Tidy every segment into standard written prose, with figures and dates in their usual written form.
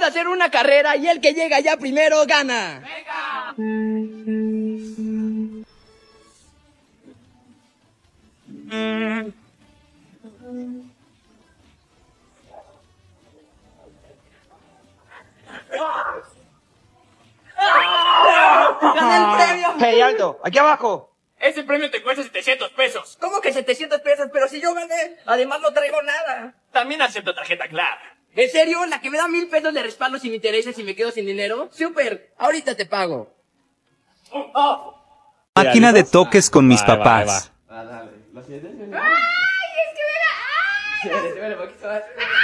a hacer una carrera y el que llega ya primero gana. ¡Venga! ¡Gané el premio! ¡Hey, alto! ¡Aquí abajo! Ese premio te cuesta 700 pesos. ¿Cómo que 700 pesos? Pero si yo gané, además no traigo nada. También acepto tarjeta Claro. ¿En serio? ¿La que me da 1000 pesos de respaldo sin intereses y me quedo sin dinero? ¡Súper! Ahorita te pago. Máquina de toques con mis papás. ¡Ay, es que mira! ¡Ay! Espera, poquito más.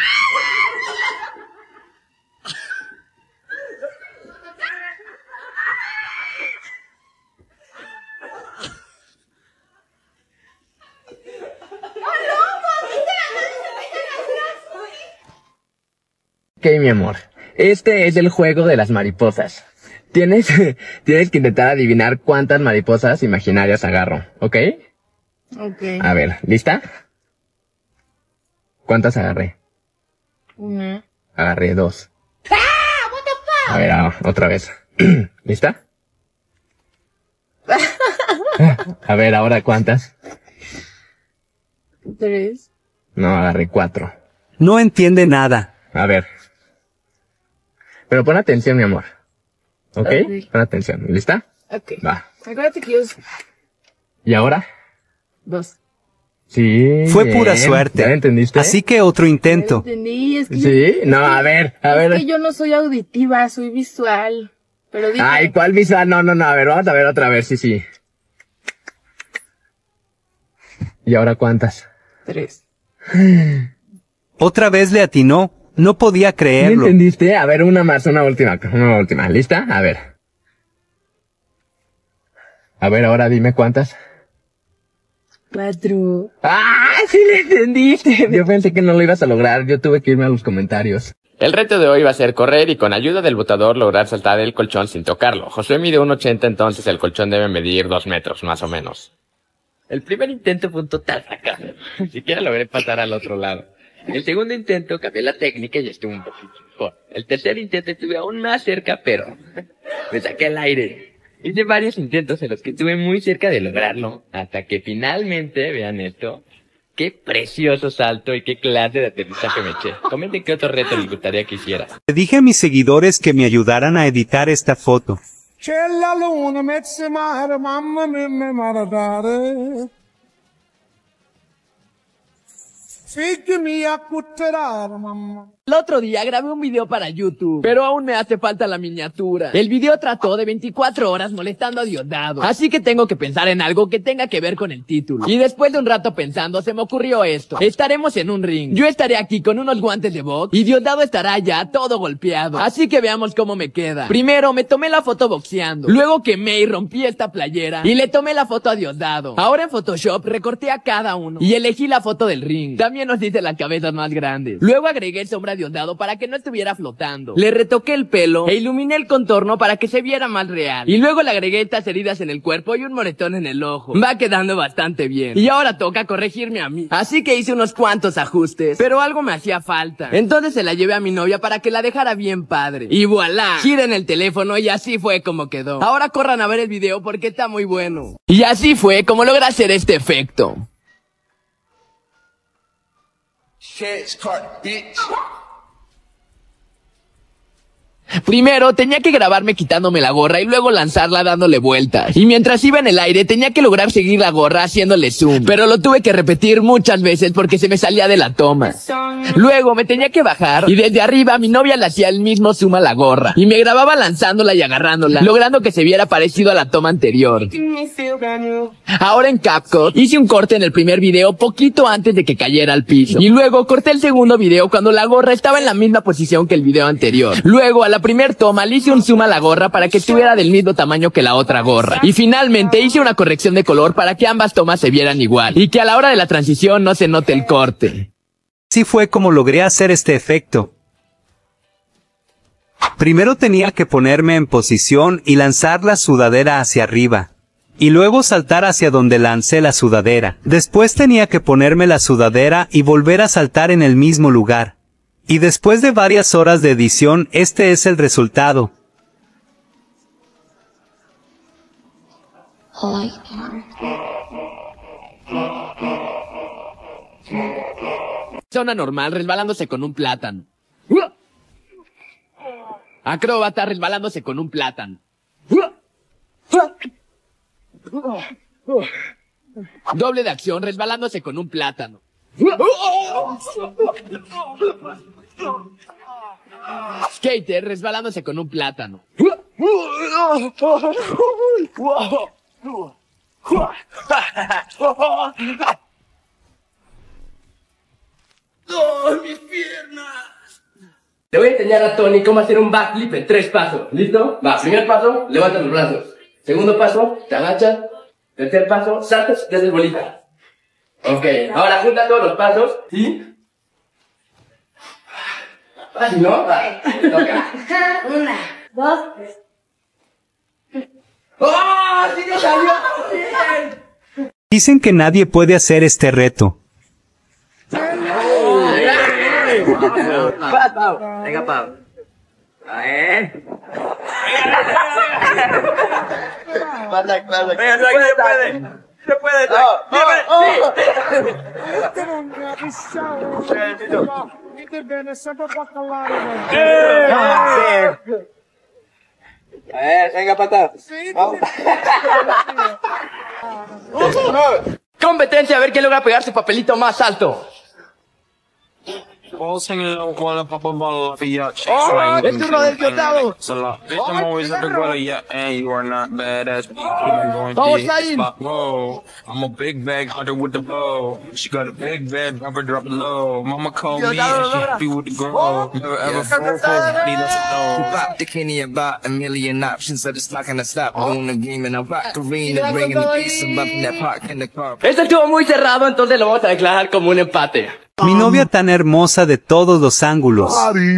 Ok, mi amor. Este es el juego de las mariposas. Tienes que intentar adivinar cuántas mariposas imaginarias agarro, ¿ok? Ok. A ver, ¿lista? ¿Cuántas agarré? Una. Agarré 2. A ver, otra vez. ¿Lista? A ver, ahora ¿cuántas? 3. No, agarré 4. No entiende nada. A ver. Pero pon atención, mi amor. ¿Ok? Ok. Pon atención. ¿Lista? Ok. Va. Acuérdate que yo... ¿Y ahora? 2. Sí. Fue bien. pura suerte. ¿Ya lo entendiste? Así que otro intento. Entendí, es que ¿Sí? No, a ver. Es que yo no soy auditiva, soy visual. Pero dije... Ay, ¿cuál visual? No. A ver, vamos a ver otra vez. Sí. ¿Y ahora cuántas? 3. Otra vez le atinó. No podía ¿Sí creerlo. entendiste? A ver, una más, una última. ¿Lista? A ver. A ver, ahora dime cuántas. 4. ¡Ah! ¡Sí le entendiste! Yo pensé que no lo ibas a lograr. Yo tuve que irme a los comentarios. El reto de hoy va a ser correr y con ayuda del botador lograr saltar el colchón sin tocarlo. Josué mide 1,80, entonces el colchón debe medir 2 metros, más o menos. El primer intento fue un total fracaso. Ni siquiera logré pasar al otro lado. El segundo intento cambié la técnica y estuvo un poquito mejor. El tercer intento estuve aún más cerca, pero me saqué el aire. Hice varios intentos en los que estuve muy cerca de lograrlo, hasta que finalmente, vean esto, qué precioso salto y qué clase de aterrizaje me eché. Comenten qué otro reto les gustaría que hiciera. Le dije a mis seguidores que me ayudaran a editar esta foto. El otro día grabé un video para YouTube, pero aún me hace falta la miniatura. El video trató de 24 horas molestando a Diosdado, así que tengo que pensar en algo que tenga que ver con el título. Y después de un rato pensando, se me ocurrió esto. Estaremos en un ring. Yo estaré aquí con unos guantes de box y Diosdado estará ya todo golpeado. Así que veamos cómo me queda. Primero me tomé la foto boxeando, luego quemé y rompí esta playera y le tomé la foto a Diosdado. Ahora en Photoshop recorté a cada uno y elegí la foto del ring. También nos hice las cabezas más grandes. Luego agregué sombra a Diosdado para que no estuviera flotando. Le retoqué el pelo e iluminé el contorno para que se viera más real. Y luego le agregué estas heridas en el cuerpo y un moretón en el ojo. Va quedando bastante bien. Y ahora toca corregirme a mí. Así que hice unos cuantos ajustes, pero algo me hacía falta. Entonces se la llevé a mi novia para que la dejara bien padre. Y voilà, giren el teléfono y así fue como quedó. Ahora corran a ver el video porque está muy bueno. Y así fue como logré hacer este efecto. Primero tenía que grabarme quitándome la gorra y luego lanzarla dándole vueltas. Y mientras iba en el aire tenía que lograr seguir la gorra haciéndole zoom. Pero lo tuve que repetir muchas veces porque se me salía de la toma. Luego me tenía que bajar y desde arriba mi novia le hacía el mismo zoom a la gorra. Y me grababa lanzándola y agarrándola, logrando que se viera parecido a la toma anterior. Ahora en CapCut hice un corte en el primer video poquito antes de que cayera al piso. Y luego corté el segundo video cuando la gorra estaba en la misma posición que el video anterior. Luego a la primer toma le hice un zoom a la gorra para que estuviera del mismo tamaño que la otra gorra. Y finalmente hice una corrección de color para que ambas tomas se vieran igual. Y que a la hora de la transición no se note el corte. Así fue como logré hacer este efecto. Primero tenía que ponerme en posición y lanzar la sudadera hacia arriba. Y luego saltar hacia donde lancé la sudadera. Después tenía que ponerme la sudadera y volver a saltar en el mismo lugar. Y después de varias horas de edición, este es el resultado. Persona normal resbalándose con un plátano. Acróbata resbalándose con un plátano. Doble de acción resbalándose con un plátano. Skater resbalándose con un plátano. ¡Oh, mis piernas! Le voy a enseñar a Tony cómo hacer un backflip en 3 pasos. ¿Listo? Va, primer paso, levantas los brazos. Segundo paso, te agachas. Tercer paso, saltas y te haces bolita. Ok, ahora junta todos los pasos, ¿sí? Así, ¿no? Va, toca. 1, 2, 3. ¡Oh! ¡Sí que salió! ¡Bien! Dicen que nadie puede hacer este reto. Pau. Venga, Pau. A ver. Pasa. Venga, se puede. Se puede. A ver, venga, pata. Vamos. Competencia a ver quién logra pegar su papelito más alto. Balls hanging out, wanna pop a bottle off of your chicks. el turno del Diosdado. It's a lot. Bitch, I'm always at the gutter, yeah, and you are not badass. Bitch, I'm going Vamos, to Naim. spot. Whoa, I'm a big bag hunter with the bow. She got a big bed, never drop it low. Mama called me and she happy with the girl. Never ever fall for me, let's know. Bop the Kenny about a million options, so it's not gonna stop. Own the game and I'm rock arena, bringing the peace and bumping that park in the car. Este estuvo muy cerrado, entonces lo vamos a declarar como un empate. Mi novia tan hermosa de todos los ángulos.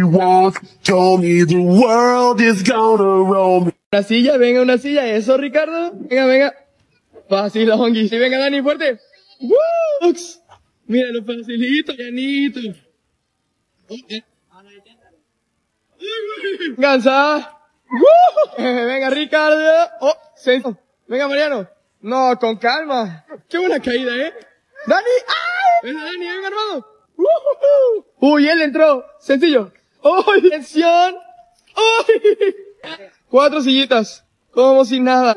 Una silla, venga, una silla. Eso, Ricardo. Venga. Fácil, Hongi. Sí, venga, Dani, fuerte. ¡Woo! Mira lo facilito, llanito. Gansa. Venga, Ricardo. Venga, Mariano. No, con calma. Qué buena caída, ¡Dani! ¡Venga, Dani! ¡Venga, hermano! ¡Uy, él entró! ¡Sencillo! ¡Uy! ¡Tensión! ¡Uy! 4 sillitas. Como sin nada.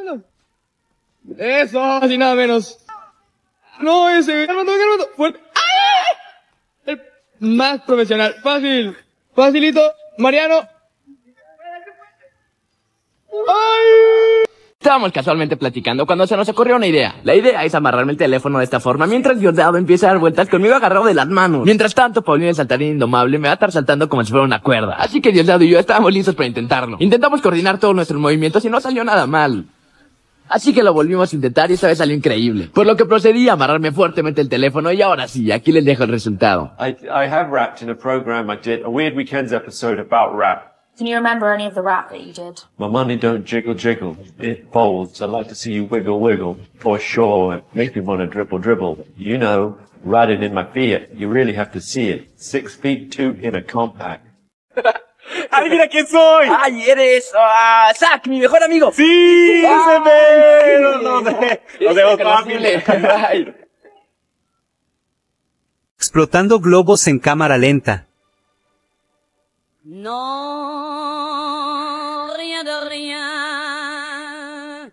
Eso, sin nada menos. No, ese. Armando, fuerte. ¡Ay! El más profesional. Fácil. Facilito. Mariano. ¡Ay! Estábamos casualmente platicando cuando se nos ocurrió una idea. La idea es amarrarme el teléfono de esta forma mientras Diosdado empieza a dar vueltas conmigo agarrado de las manos. Mientras tanto, Paulina el saltarín indomable me va a estar saltando como si fuera una cuerda. Así que Diosdado y yo estábamos listos para intentarlo. Intentamos coordinar todos nuestros movimientos y no salió nada mal. Así que lo volvimos a intentar y esta vez salió increíble. Por lo que procedí a amarrarme fuertemente el teléfono y ahora sí, aquí les dejo el resultado. I have rapped in a program I did, a Weird Weekends episode about rap. Can you remember any of the rap that you did? My money don't jiggle jiggle, it folds. I'd like to see you wiggle wiggle, for sure. It makes me want to dribble dribble. You know, riding in my Fiat, you really have to see it. 6 feet 2 in a compact. ¡Adivina quién soy! ¡Ay, eres Zack, mi mejor amigo! ¡Sí! ¡Se ve! No sé, fácil. Explotando globos en cámara lenta. Non, rien de rien.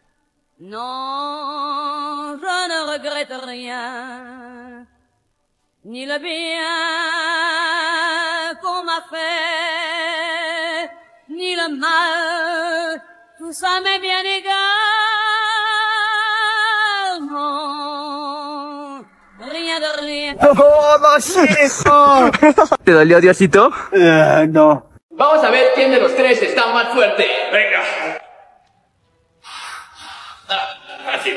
Non, je ne regrette rien. Ni le bien qu'on m'a fait, ni le mal. Tout ça m'est bien égal. Non, rien de rien. ¿Te dolió, Diosito? No. Vamos a ver quién de los 3 está más fuerte. Venga. Así.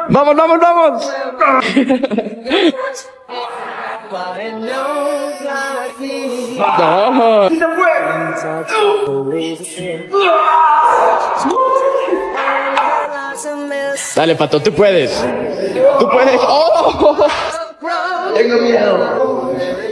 ¡Vamos, vamos, vamos! ¡No! Dale, Pato, tú puedes. Tú puedes. ¡Oh! Tengo miedo.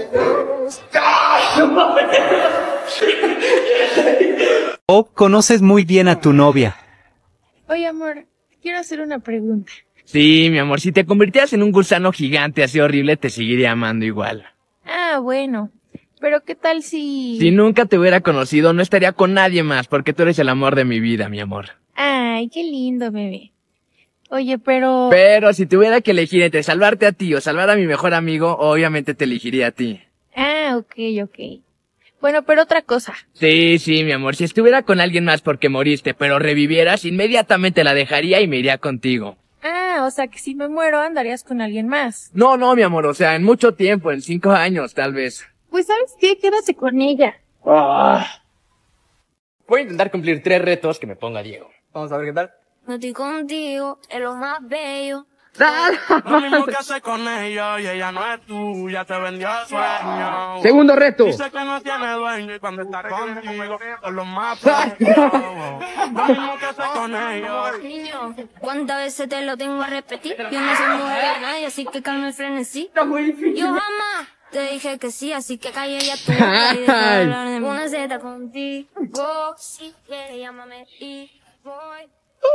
Oh, conoces muy bien a tu novia. Oye, amor, quiero hacer una pregunta. Sí, mi amor, si te convirtieras en un gusano gigante así horrible, te seguiría amando igual. Ah, bueno. Pero ¿qué tal si... Si nunca te hubiera conocido, no estaría con nadie más, porque tú eres el amor de mi vida, mi amor. Ay, qué lindo, bebé. Oye, pero... Pero si tuviera que elegir entre salvarte a ti o salvar a mi mejor amigo, obviamente te elegiría a ti. Ah, ok. Bueno, pero otra cosa. Sí, mi amor, si estuviera con alguien más porque moriste, pero revivieras, inmediatamente la dejaría y me iría contigo. Ah, o sea que si me muero andarías con alguien más. No, mi amor, o sea, en mucho tiempo, en 5 años, tal vez. Pues, ¿sabes qué? Quédate con ella. Voy a intentar cumplir 3 retos que me ponga Diego. Vamos a ver qué tal. No estoy contigo, es lo más bello. Lo mismo que hace con ella y ella no es tuya, te vendió el sueño. Segundo reto. Dice que no tiene dueño y cuando está contigo es lo más bello. Lo mismo que hace con ella. Niño, ¿cuántas veces te lo tengo a repetir? Yo no soy mujer de nadie, así que calma el frenesí. Yo jamás te dije que sí, así que calle ya tú. Y deja de hablar de mí. Una Z contigo, si quieres llámame y voy.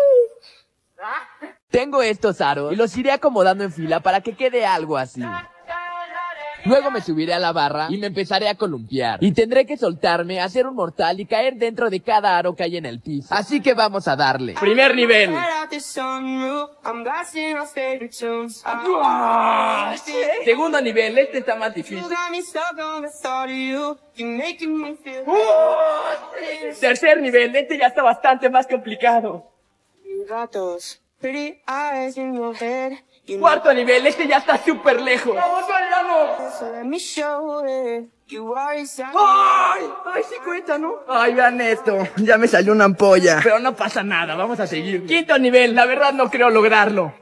Tengo estos aros y los iré acomodando en fila para que quede algo así. Luego me subiré a la barra y me empezaré a columpiar. Y tendré que soltarme, hacer un mortal y caer dentro de cada aro que hay en el piso. Así que vamos a darle. Primer nivel. Segundo nivel, este está más difícil. Tercer nivel, este ya está bastante más complicado. Cuarto nivel, este ya está súper lejos. ¡Vamos, ¡Ay, sí cuenta, ¿no? Ay, vean esto, ya me salió una ampolla. Pero no pasa nada, vamos a seguir. Quinto nivel, la verdad no creo lograrlo.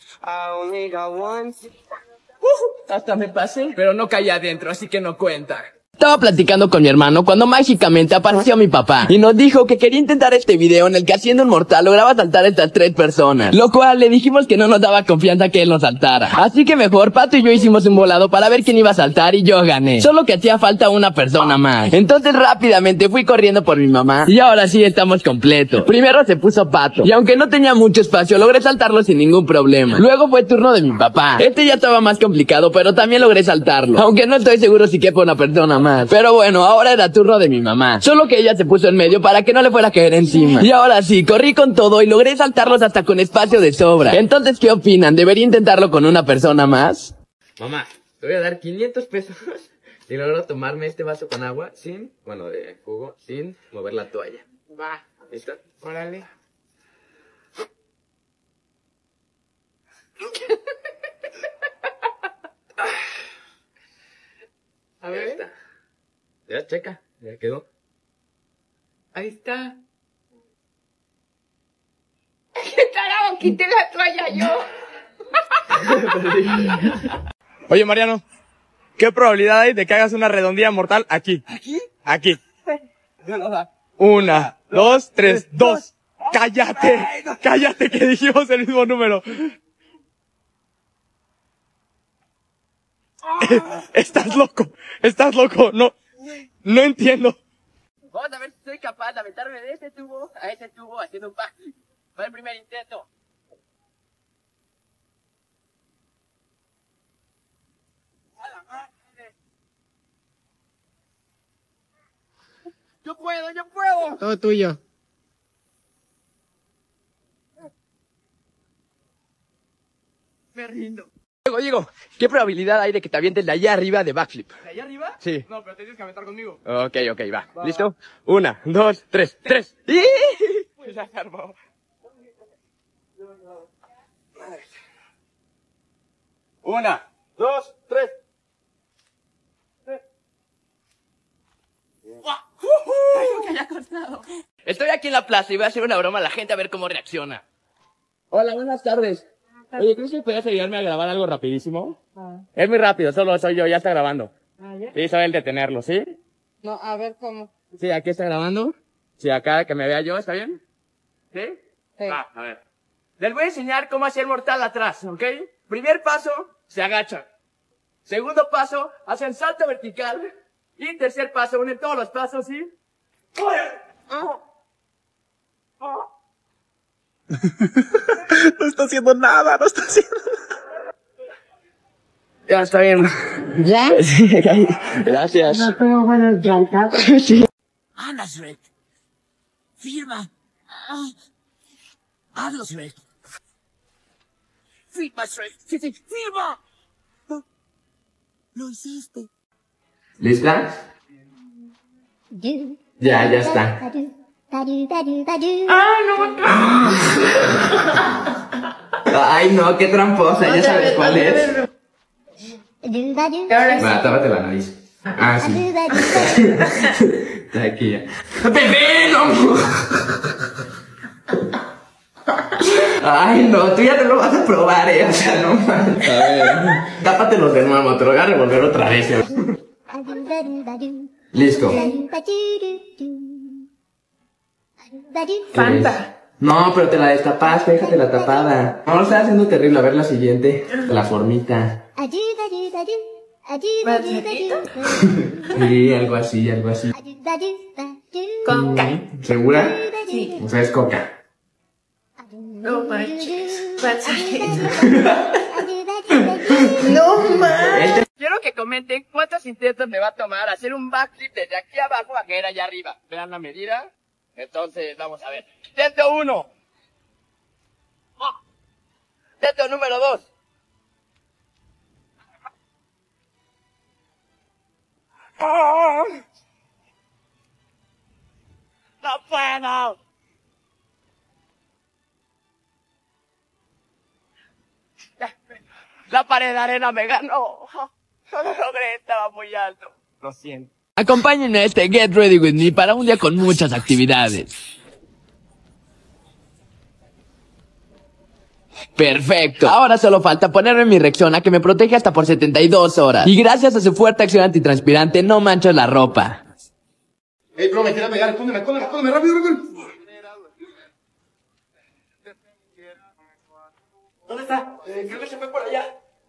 Hasta me pasé, pero no caí adentro, así que no cuenta. Estaba platicando con mi hermano cuando mágicamente apareció mi papá y nos dijo que quería intentar este video en el que haciendo un mortal lograba saltar a estas 3 personas, lo cual le dijimos que no nos daba confianza que él nos saltara. Así que mejor Pato y yo hicimos un volado para ver quién iba a saltar y yo gané. Solo que hacía falta una persona más. Entonces rápidamente fui corriendo por mi mamá y ahora sí estamos completos. Primero se puso Pato y aunque no tenía mucho espacio logré saltarlo sin ningún problema. Luego fue turno de mi papá. Este ya estaba más complicado, pero también logré saltarlo, aunque no estoy seguro si quepa una persona más. Pero bueno, ahora era turno de mi mamá. Solo que ella se puso en medio para que no le fuera a caer encima. Y ahora sí, corrí con todo y logré saltarlos hasta con espacio de sobra. Entonces, ¿qué opinan? ¿Debería intentarlo con una persona más? Mamá, te voy a dar 500 pesos y logro tomarme este vaso con agua sin, de jugo, sin mover la toalla. Va. ¿Listo? Órale. A ver. Ya está. Ya, checa. Ya quedó. Ahí está. ¡Qué carajo! ¡Quité la toalla yo! Oye, Mariano, ¿qué probabilidad hay de que hagas una redondilla mortal aquí? ¿Aquí? Aquí. 1, 2, 3, 2. ¡Cállate! ¡Cállate que dijimos el mismo número! Estás loco, no entiendo. Vamos a ver si soy capaz de aventarme de ese tubo a ese tubo haciendo un backflip. Fue el primer intento. Yo puedo. Todo tuyo. Me rindo. Diego, ¿qué probabilidad hay de que te avientes de allá arriba de backflip? ¿De allá arriba? Sí. No, pero te tienes que aventar conmigo. Ok, va. ¿Listo? 1, 2, 3, 3. Pues ya se armó. 1, 2, 3. Estoy aquí en la plaza y voy a hacer una broma a la gente a ver cómo reacciona. Hola, buenas tardes. Oye, ¿crees que podrías ayudarme a grabar algo rapidísimo? Es muy rápido, solo soy yo, ya está grabando. ¿Ya? Sí, soy el de tenerlo, ¿sí? No, a ver cómo. Sí, aquí está grabando. Sí, acá que me vea yo, ¿está bien? ¿Sí? Sí. A ver. Les voy a enseñar cómo hacer mortal atrás, ¿ok? Primer paso, se agachan. Segundo paso, hacen salto vertical. Y tercer paso, unen todos los pasos, ¿sí? No está haciendo nada, no está haciendo nada. Ya, está bien. ¿Ya? Sí, gracias. No tengo buenas blancas. Sí. Anda, Shrek. Firma. Hazlo, Shrek. Firma, Shrek. Sí, sí, firma. Lo hiciste. ¿Lista? Ya está. Ay, no, qué tramposa, ya sabes cuál es. Va, tápate la nariz. Ah, sí. Está aquí ya. ¡Bebé, no! Ay, no, tú ya no lo vas a probar, o sea, no mames. A ver. Tápatelos de nuevo, te lo voy a revolver otra vez. Listo. Fanta. No, pero te la destapaste, déjate la tapada. No, lo estás haciendo terrible, a ver la siguiente. La formita. Sí, algo así, algo así. Coca. ¿Segura? Sí. O sea, es coca. No manches. No manches. Quiero que comenten cuántos intentos me va a tomar hacer un backflip desde aquí abajo a caer allá arriba. Vean la medida. Entonces, vamos a ver. Intento 1. Intento número 2. ¡No puedo! La pared de arena me ganó. No lo logré, estaba muy alto. Lo siento. Acompáñenme a este Get Ready With Me para un día con muchas actividades. Perfecto. Ahora solo falta ponerme mi Rexona que me protege hasta por 72 horas. Y gracias a su fuerte acción antitranspirante no mancho la ropa. Ey, bro, me quiero pegar, escóndeme, rápido. ¿Dónde está? Creo que se fue por allá.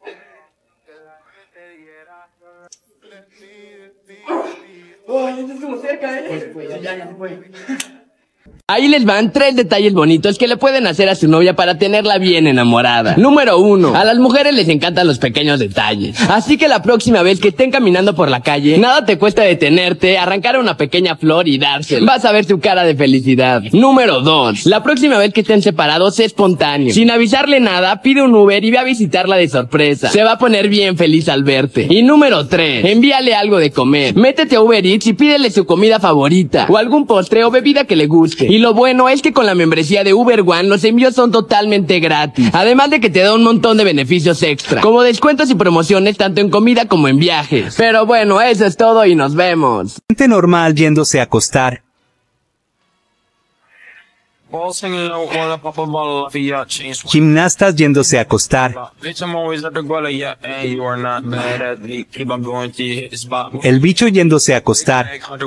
Ya estamos cerca, Pues ya se fue. Ahí les van 3 detalles bonitos que le pueden hacer a su novia para tenerla bien enamorada. Número 1. A las mujeres les encantan los pequeños detalles. Así que la próxima vez que estén caminando por la calle, nada te cuesta detenerte, arrancar una pequeña flor y dársela. Vas a ver su cara de felicidad. Número 2. La próxima vez que estén separados, sé espontáneo. Sin avisarle nada, pide un Uber y ve a visitarla de sorpresa. Se va a poner bien feliz al verte. Y número 3. Envíale algo de comer. Métete a Uber Eats y pídele su comida favorita. O algún postre o bebida que le guste. Y lo bueno es que con la membresía de Uber One los envíos son totalmente gratis. Además de que te da un montón de beneficios extra, como descuentos y promociones tanto en comida como en viajes. Pero bueno, eso es todo y nos vemos. Gente normal yéndose a acostar. Gimnastas yéndose a acostar. El bicho yéndose a acostar.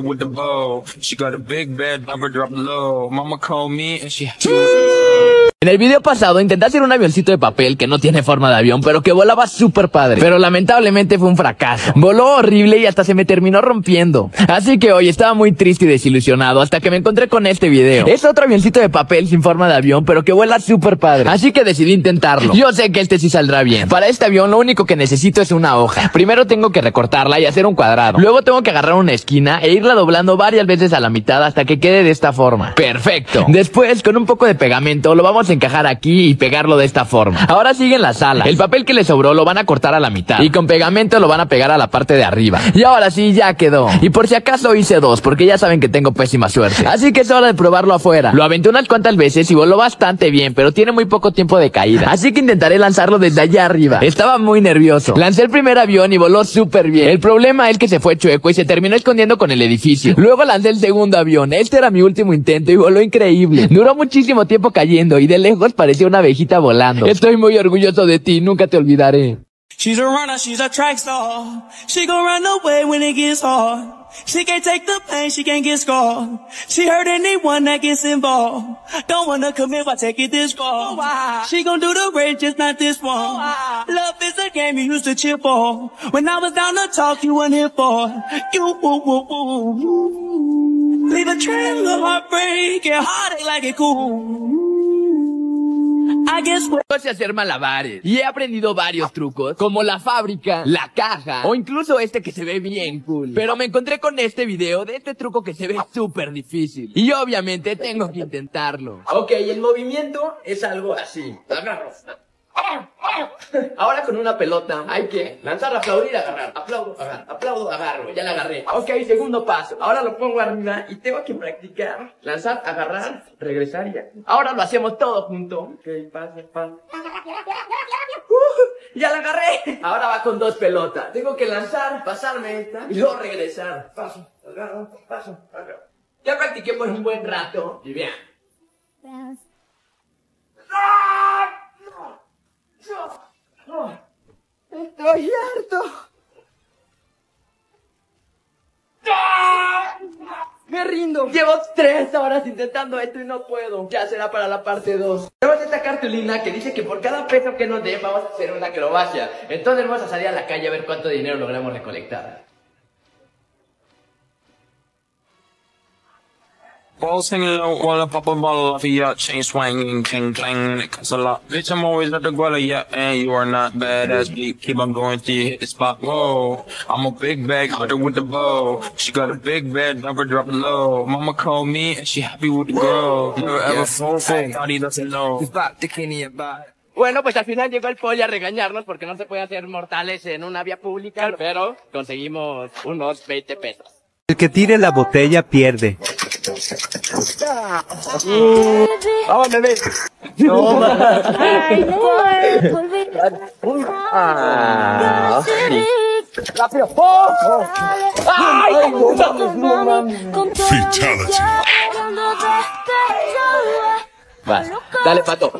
En el video pasado intenté hacer un avioncito de papel que no tiene forma de avión, pero que volaba súper padre. Pero lamentablemente fue un fracaso. Voló horrible y hasta se me terminó rompiendo. Así que hoy estaba muy triste y desilusionado hasta que me encontré con este video. Es otro avioncito de papel sin forma de avión, pero que vuela súper padre. Así que decidí intentarlo. Yo sé que este sí saldrá bien. Para este avión lo único que necesito es una hoja. Primero tengo que recortarla y hacer un cuadrado. Luego tengo que agarrar una esquina e irla doblando varias veces a la mitad hasta que quede de esta forma. Perfecto. Después, con un poco de pegamento, lo vamos a encajar aquí y pegarlo de esta forma. Ahora siguen las alas. El papel que le sobró lo van a cortar a la mitad y con pegamento lo van a pegar a la parte de arriba. Y ahora sí, ya quedó. Y por si acaso hice 2, porque ya saben que tengo pésima suerte. Así que es hora de probarlo afuera. Lo aventé unas cuantas veces y voló bastante bien, pero tiene muy poco tiempo de caída. Así que intentaré lanzarlo desde allá arriba. Estaba muy nervioso. Lancé el primer avión y voló súper bien. El problema es que se fue chueco y se terminó escondiendo con el edificio. Luego lancé el segundo avión. Este era mi último intento y voló increíble. Duró muchísimo tiempo cayendo y de lejos parecía una abejita volando. Estoy muy orgulloso de ti, nunca te olvidaré. She's a runner, she's a track star. She gon' run away when it gets hard. She can't take the pain, she can't get scarred. She hurt anyone that gets involved. Don't wanna commit, why take it this far? She gon' do the race, just not this one. Love is a game you used to cheer for. When I was down to talk, you weren't here for. You, leave a trail of heartbreak and heartache like it cool. No sé hacer malabares y he aprendido varios trucos como la fábrica, la caja o incluso este que se ve bien cool. Pero me encontré con este video de este truco que se ve súper difícil y obviamente tengo que intentarlo. Ok, el movimiento es algo así. Agarro. Ahora con una pelota hay que lanzar, aplaudir, agarrar. Aplaudo, agarro, aplaudo, agarro. Ya la agarré. Ok, segundo paso. Ahora lo pongo arriba y tengo que practicar. Lanzar, agarrar, regresar y ya. Ahora lo hacemos todo junto. Ok, paso, paso. Ya la agarré. Ahora va con dos pelotas. Tengo que lanzar, pasarme esta y luego regresar. Paso, agarro, paso, agarro. Ya practiqué por un buen rato. Y vean. Estoy harto. Me rindo. Llevo 3 horas intentando esto y no puedo. Ya será para la parte 2. Tenemos esta cartulina que dice que por cada peso que nos den vamos a hacer una acrobacia. Entonces vamos a salir a la calle a ver cuánto dinero logramos recolectar. Balls hanging out while I pop a bottle off of ya. Chain swinging, clang clang, it costs a lot. Bitch, I'm always at the guala, yeah, and you are not badass beat. Keep on going till you hit the spot. Whoa, I'm a big bag hunter with the bow. She got a big bed, never drop it low. Mama called me and she happy with the girl. Never ever fall for he doesn't know. Bueno, pues al final llegó el poli a regañarnos porque no se puede hacer mortales en una vía pública, pero conseguimos unos 20 pesos. El que tire la botella pierde. Vamos, bebé. No, rápido. ¡Ay! Fatality. Vas, dale, pato.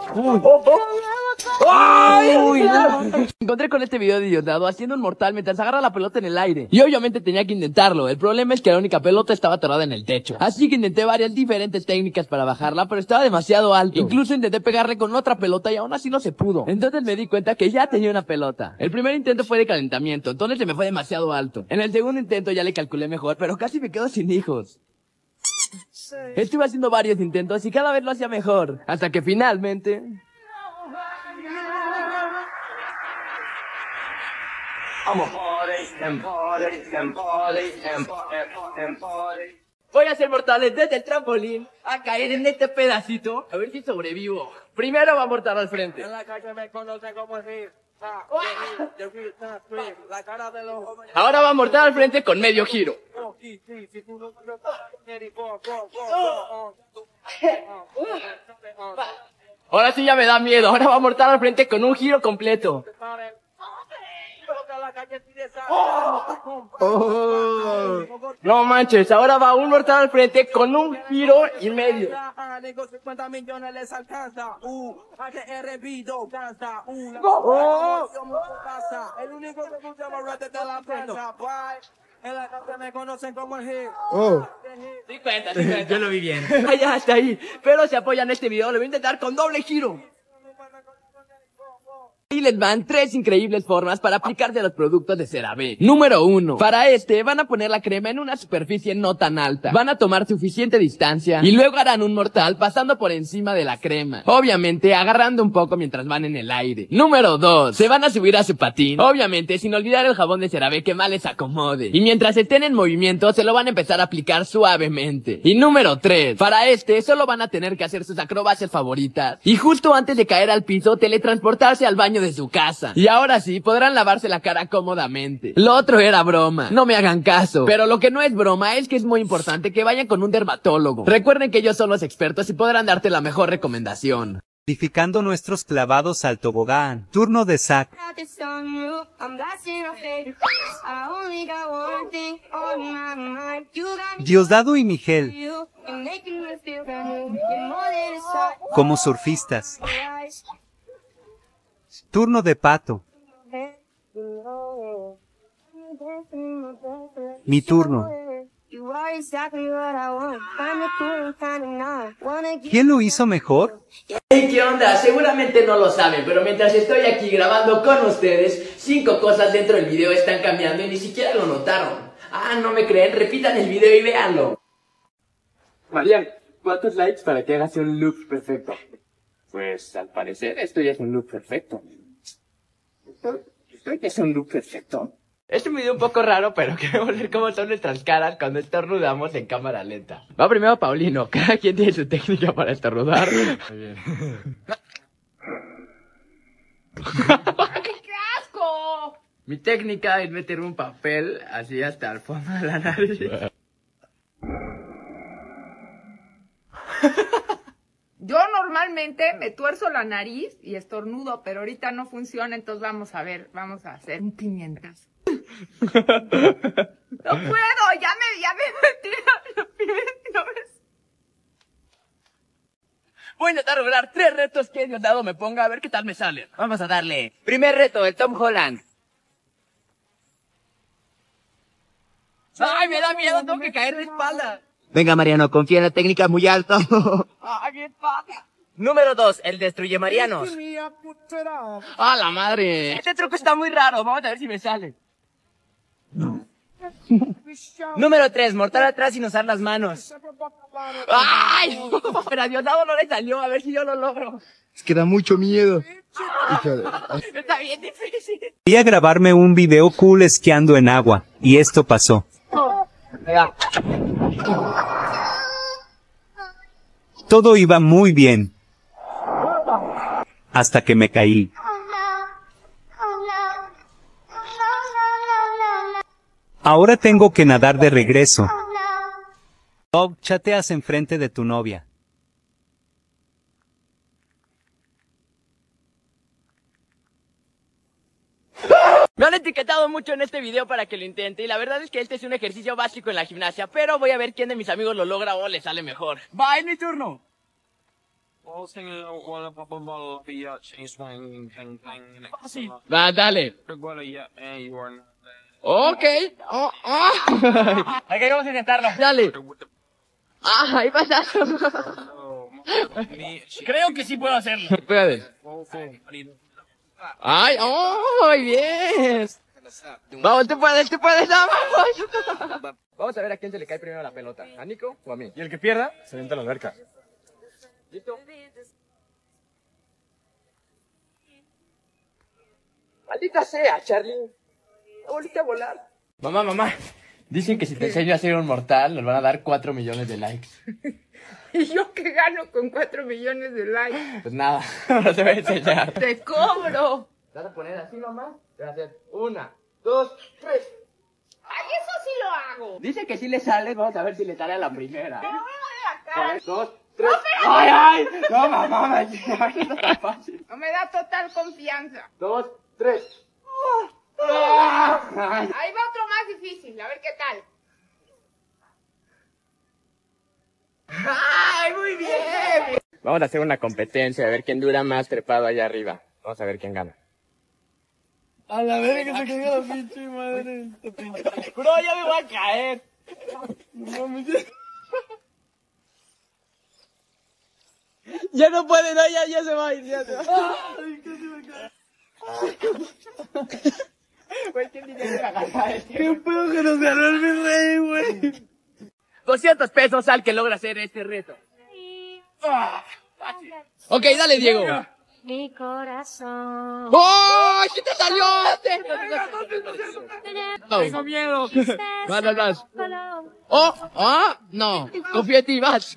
Me encontré con este video de Diosdado haciendo un mortal mientras agarra la pelota en el aire. Y obviamente tenía que intentarlo. El problema es que la única pelota estaba atorada en el techo. Así que intenté varias diferentes técnicas para bajarla, pero estaba demasiado alto. Incluso intenté pegarle con otra pelota y aún así no se pudo. Entonces me di cuenta que ya tenía una pelota. El primer intento fue de calentamiento, entonces se me fue demasiado alto. En el segundo intento ya le calculé mejor, pero casi me quedo sin hijos. Estuve haciendo varios intentos y cada vez lo hacía mejor. Hasta que finalmente... Voy a hacer mortales desde el trampolín a caer en este pedacito. A ver si sobrevivo. Primero va a mortal al frente. En la calle me conocen como el Ahora va a mortal al frente con medio giro. Ahora sí ya me da miedo. Ahora va a mortal al frente con un giro completo. No manches, ahora va un mortal al frente con un giro y medio. 50 millones les alcanza. El único que escucha más de la prensa. En la casa me conocen como el hit. Sí cuenta. Yo lo vi bien. Ya está ahí. Pero si apoyan este video, lo voy a intentar con doble giro. Y les van 3 increíbles formas para aplicarse a los productos de CeraVe. Número 1. Para van a poner la crema en una superficie no tan alta. Van a tomar suficiente distancia y luego harán un mortal pasando por encima de la crema. Obviamente agarrando un poco mientras van en el aire. Número 2. Se van a subir a su patín. Obviamente sin olvidar el jabón de CeraVe que más les acomode. Y mientras estén en movimiento se lo van a empezar a aplicar suavemente. Y número 3. Para solo van a tener que hacer sus acrobacias favoritas. Y justo antes de caer al piso teletransportarse al baño de su casa. Y ahora sí, podrán lavarse la cara cómodamente. Lo otro era broma. No me hagan caso. Pero lo que no es broma es que es muy importante que vayan con un dermatólogo. Recuerden que ellos son los expertos y podrán darte la mejor recomendación. Modificando nuestros clavados al tobogán. Turno de Zack. Diosdado y Miguel. como surfistas. Turno de Pato. Mi turno. ¿Quién lo hizo mejor? Hey, ¿qué onda? Seguramente no lo saben, pero mientras estoy aquí grabando con ustedes, 5 cosas dentro del video están cambiando y ni siquiera lo notaron. Ah, ¿no me creen? Repitan el video y véanlo. Marian, ¿cuántos likes para que hagas un look perfecto? Pues al parecer esto ya es un look perfecto. Esto ya es un look perfecto. Es un video un poco raro, pero queremos ver cómo son nuestras caras cuando estornudamos en cámara lenta. Va primero Paulino, cada quien tiene su técnica para estornudar. Muy bien. ¡Qué asco! Mi técnica es meter un papel así hasta el fondo de la nariz. Yo normalmente me tuerzo la nariz y estornudo, pero ahorita no funciona, entonces vamos a ver, vamos a hacer un pimientazo. No puedo, ya me metí la pimienta. Voy a intentar lograr 3 retos que Dios dado me ponga a ver qué tal me salen. Vamos a darle. Primer reto, el Tom Holland. ¡Ay, me da miedo! Tengo que caer de espalda. Venga, Mariano, confía en la técnica muy alto. ¡Ay, mi espalda! Número 2, el Destruye Marianos. ¡Ah, la madre! Este truco está muy raro, vamos a ver si me sale. Número 3, mortal atrás sin usar las manos. ¡Ay! Pero a Diosdado no le salió, a ver si yo lo logro. Es que da mucho miedo. Está bien difícil. Quería grabarme un video cool esquiando en agua, y esto pasó. Todo iba muy bien. Hasta que me caí. Ahora tengo que nadar de regreso. Dog, chateas enfrente de tu novia. Me han etiquetado mucho en este video para que lo intente y la verdad es que este es un ejercicio básico en la gimnasia, pero voy a ver quién de mis amigos lo logra o le sale mejor. ¡Va, es mi turno! Va, dale. Ok. Ok, vamos a intentarlo. Dale. Ah, ahí pasa. Creo que sí puedo hacerlo. Espérate. Ay, oh, bien. Vamos, tú puedes, vamos. Vamos a ver a quién se le cae primero la pelota, ¿a Nico o a mí? Y el que pierda, se avienta a la alberca. ¿Listo? Maldita sea, Charlie. Volviste a volar. Mamá. Dicen que si te enseño a hacer un mortal, nos van a dar 4 millones de likes. ¿Y yo qué gano con 4 millones de likes? Pues nada, no te voy a enseñar. ¡Te cobro! ¿Te vas a poner así, mamá? Te vas a hacer 1, 2, 3. ¡Ay, eso sí lo hago! Dice que sí le sale, vamos a ver si le sale a la primera. ¡No me la cara! 1, 2, 3. ¡No, pero! ¡Ay! No, mamá, no es tan fácil. No me da total confianza. 2, 3. Ahí va otro más difícil, a ver qué tal. ¡Ay, muy bien! Vamos a hacer una competencia, a ver quién dura más trepado allá arriba. Vamos a ver quién gana. A la verga que se cayó la pinche madre. Bro, ya me voy a caer. Ya no puede, no, ya se va a ir, ya se va. Ay, casi me cae. Güey, ¿quién dice que agarrar este? Qué pedo que nos ganó el mi rey, güey. 200 pesos al que logra hacer este reto. Ok, dale, Diego. Mi corazón. ¡Oh! ¡Sí te salió! Tengo miedo. Vas. ¡Oh! ¡No! Confía en ti, vas.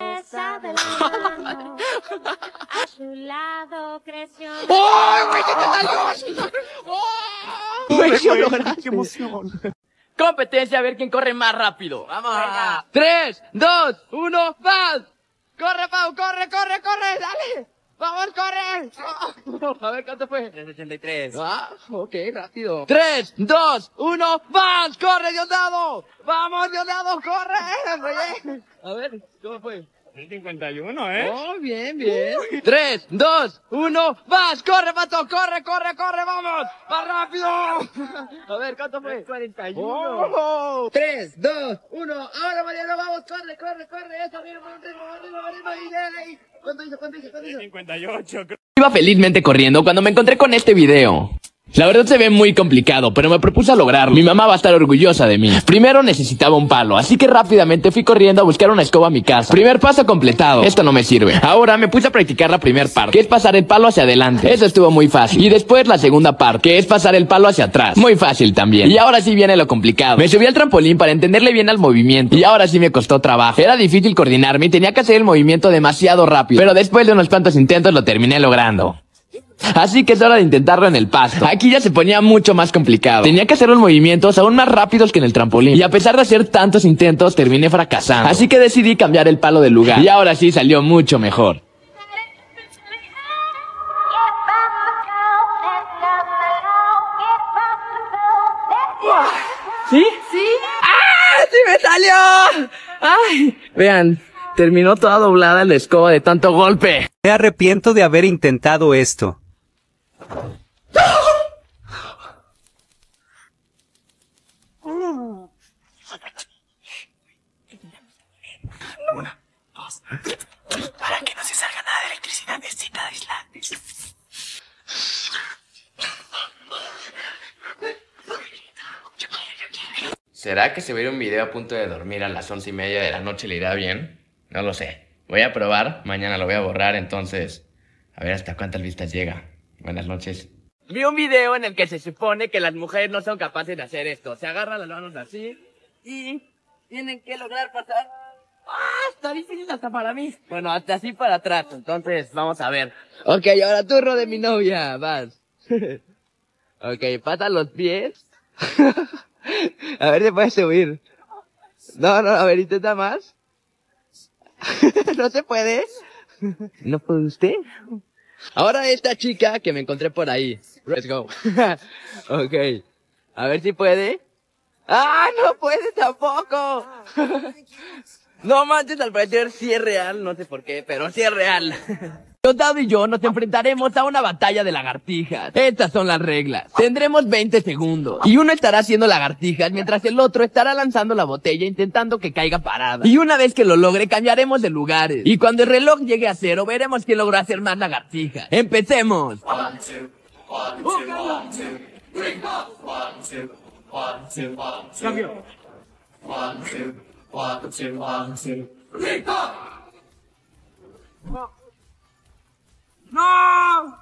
A su lado creció. ¡Oh! ¡Güey, sí te salió! ¡Oh! ¡Güey, sí lo lograste! ¡Qué emoción! Competencia, a ver quién corre más rápido. Vamos. 3, 2, 1, ¡vas! ¡Corre, Pau! ¡Corre! ¡Dale! ¡Vamos, corre! A ver, ¿cuánto fue? 383. Ah, ok, rápido. 3, 2, 1, ¡vas! ¡Corre, Diosdado! ¡Vamos, Diosdado, corre! A ver, ¿cómo fue? 51, ¿eh? Oh, bien, bien. 3, 2, 1, ¡vas! ¡Corre, Pato! ¡Corre, vamos! ¡Más rápido! A ver, ¿cuánto fue? 41. Oh. 3, 2, 1, ahora, Mariano, vamos, corre. Eso, arriba. ¿Cuánto hizo? 58. Iba felizmente corriendo cuando me encontré con este video. La verdad se ve muy complicado, pero me propuse a lograrlo. Mi mamá va a estar orgullosa de mí. Primero necesitaba un palo, así que rápidamente fui corriendo a buscar una escoba a mi casa. Primer paso completado. Esto no me sirve. Ahora me puse a practicar la primer parte, que es pasar el palo hacia adelante. Eso estuvo muy fácil. Y después la segunda parte, que es pasar el palo hacia atrás. Muy fácil también. Y ahora sí viene lo complicado. Me subí al trampolín para entenderle bien al movimiento. Y ahora sí me costó trabajo. Era difícil coordinarme y tenía que hacer el movimiento demasiado rápido. Pero después de unos cuantos intentos lo terminé logrando. Así que es hora de intentarlo en el pasto. Aquí ya se ponía mucho más complicado. Tenía que hacer los movimientos aún más rápidos que en el trampolín. Y a pesar de hacer tantos intentos, terminé fracasando. Así que decidí cambiar el palo de lugar. Y ahora sí salió mucho mejor. ¿Sí? ¿Sí? ¡Ah! ¡Sí me salió! ¡Ay! Vean, terminó toda doblada la escoba de tanto golpe. Me arrepiento de haber intentado esto. Una, dos, para que no se salga nada de electricidad, necesita aislantes. ¿Será que si ver un video a punto de dormir a las 11:30 de la noche le irá bien? No lo sé. Voy a probar, mañana lo voy a borrar, entonces a ver hasta cuántas vistas llega. Buenas noches. Vi un video en el que se supone que las mujeres no son capaces de hacer esto. Se agarran las manos así y tienen que lograr pasar. ¡Ah! Está difícil hasta para mí. Bueno, hasta así para atrás. Entonces, vamos a ver. Ok, ahora turno de mi novia. Vas. Ok, pasa los pies. A ver si puedes subir. No, a ver, intenta más. ¿No se puede? ¿No puede usted? Ahora esta chica que me encontré por ahí. Let's go. Ok. A ver si puede. ¡Ah! ¡No puede tampoco! No manches, al parecer sí es real. No sé por qué, pero sí es real. Dado y yo nos enfrentaremos a una batalla de lagartijas. Estas son las reglas. Tendremos 20 segundos. Y uno estará haciendo lagartijas mientras el otro estará lanzando la botella intentando que caiga parada. Y una vez que lo logre, cambiaremos de lugares. Y cuando el reloj llegue a 0, veremos quién logró hacer más lagartijas. ¡Empecemos! 1, 2, 1, 2, 3, 4, 1, 2, 1, 2, cambio. 1, 2, 1, 2, 1, 2, ¡No!